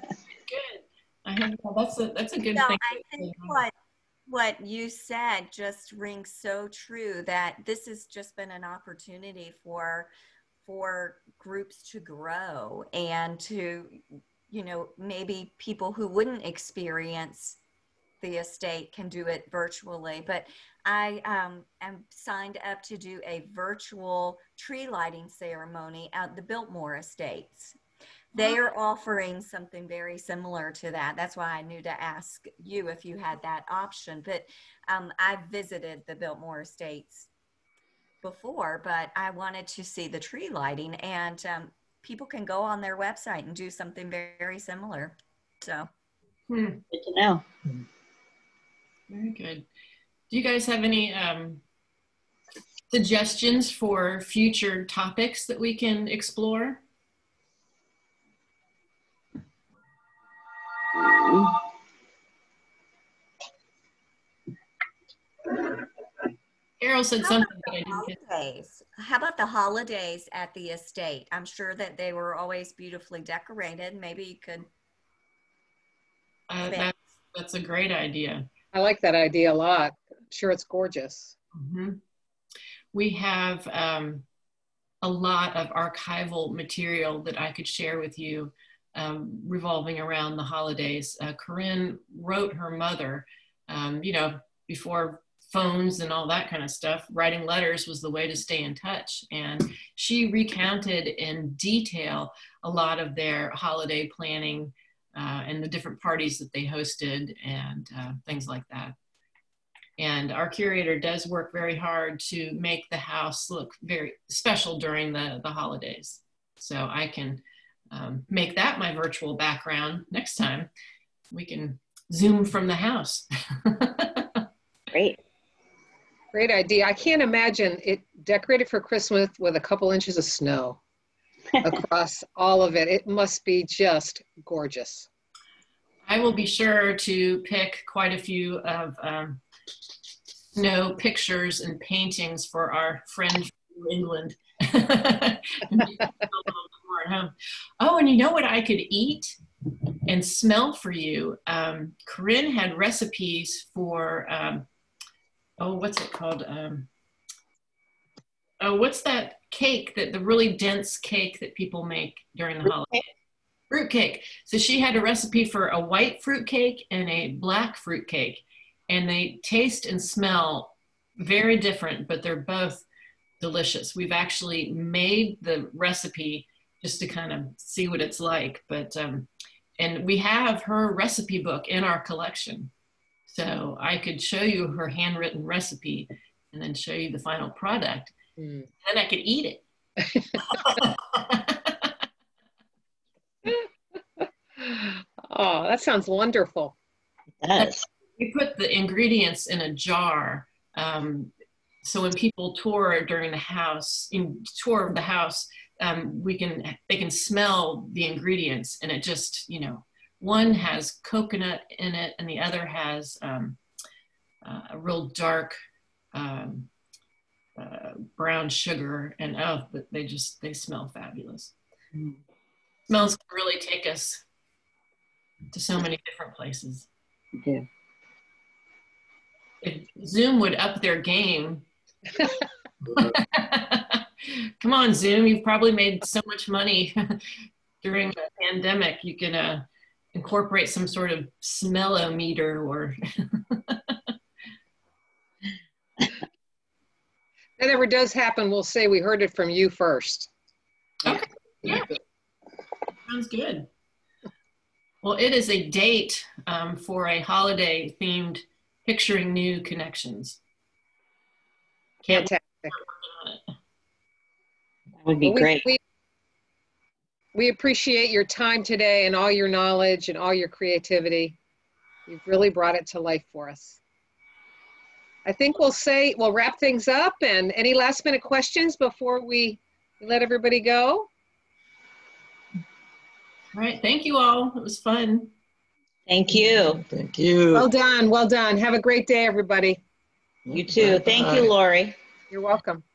That's a good thing. I think what you said just rings so true, that this has just been an opportunity for groups to grow and to, you know, maybe people who wouldn't experience the estate can do it virtually. But I am signed up to do a virtual tree lighting ceremony at the Biltmore Estates. They are offering something very similar to that. That's why I knew to ask you if you had that option. But I've visited the Biltmore Estates before, but I wanted to see the tree lighting, and people can go on their website and do something very similar. So good to know. Very good. Do you guys have any suggestions for future topics that we can explore? Carol said something. How about the holidays at the estate? I'm sure that they were always beautifully decorated. Maybe you could. That's a great idea. I like that idea a lot. I'm sure it's gorgeous. Mm-hmm. We have a lot of archival material that I could share with you revolving around the holidays. Corinne wrote her mother, you know, before phones and all that kind of stuff, writing letters was the way to stay in touch. And she recounted in detail a lot of their holiday planning and the different parties that they hosted and things like that. And our curator does work very hard to make the house look very special during the holidays. So I can make that my virtual background next time. We can Zoom from the house. Great. Great idea. I can't imagine it decorated for Christmas with a couple inches of snow across all of it. It must be just gorgeous. I will be sure to pick quite a few of snow pictures and paintings for our friends from England. Oh, and you know what I could eat and smell for you? Corinne had recipes for, oh, what's it called? Oh, what's that cake, the really dense cake that people make during the holidays? Fruit cake. So she had a recipe for a white fruit cake and a black fruit cake. And they taste and smell very different, but they're both delicious. We've actually made the recipe just to kind of see what it's like. But, and we have her recipe book in our collection. So I could show you her handwritten recipe and then show you the final product. And then I could eat it. Oh, that sounds wonderful. It does. We put the ingredients in a jar So when people tour during the house, tour the house, they can smell the ingredients, and it just, you know, one has coconut in it and the other has a real dark brown sugar, and oh, they smell fabulous. Smells can really take us to so many different places. Yeah. If Zoom would up their game. Come on, Zoom, you've probably made so much money during the pandemic. You can incorporate some sort of smellometer or If that ever does happen, we'll say we heard it from you first. Okay, yeah, sounds good. Well, it is a date for a holiday themed Picturing New Connections. Fantastic. That would be great. We appreciate your time today and all your knowledge and all your creativity. You've really brought it to life for us. I think we'll wrap things up, and any last minute questions before we let everybody go? All right, thank you all. It was fun. Thank you. Thank you. Well done, well done. Have a great day, everybody. You too. Thank you, Lori. You're welcome.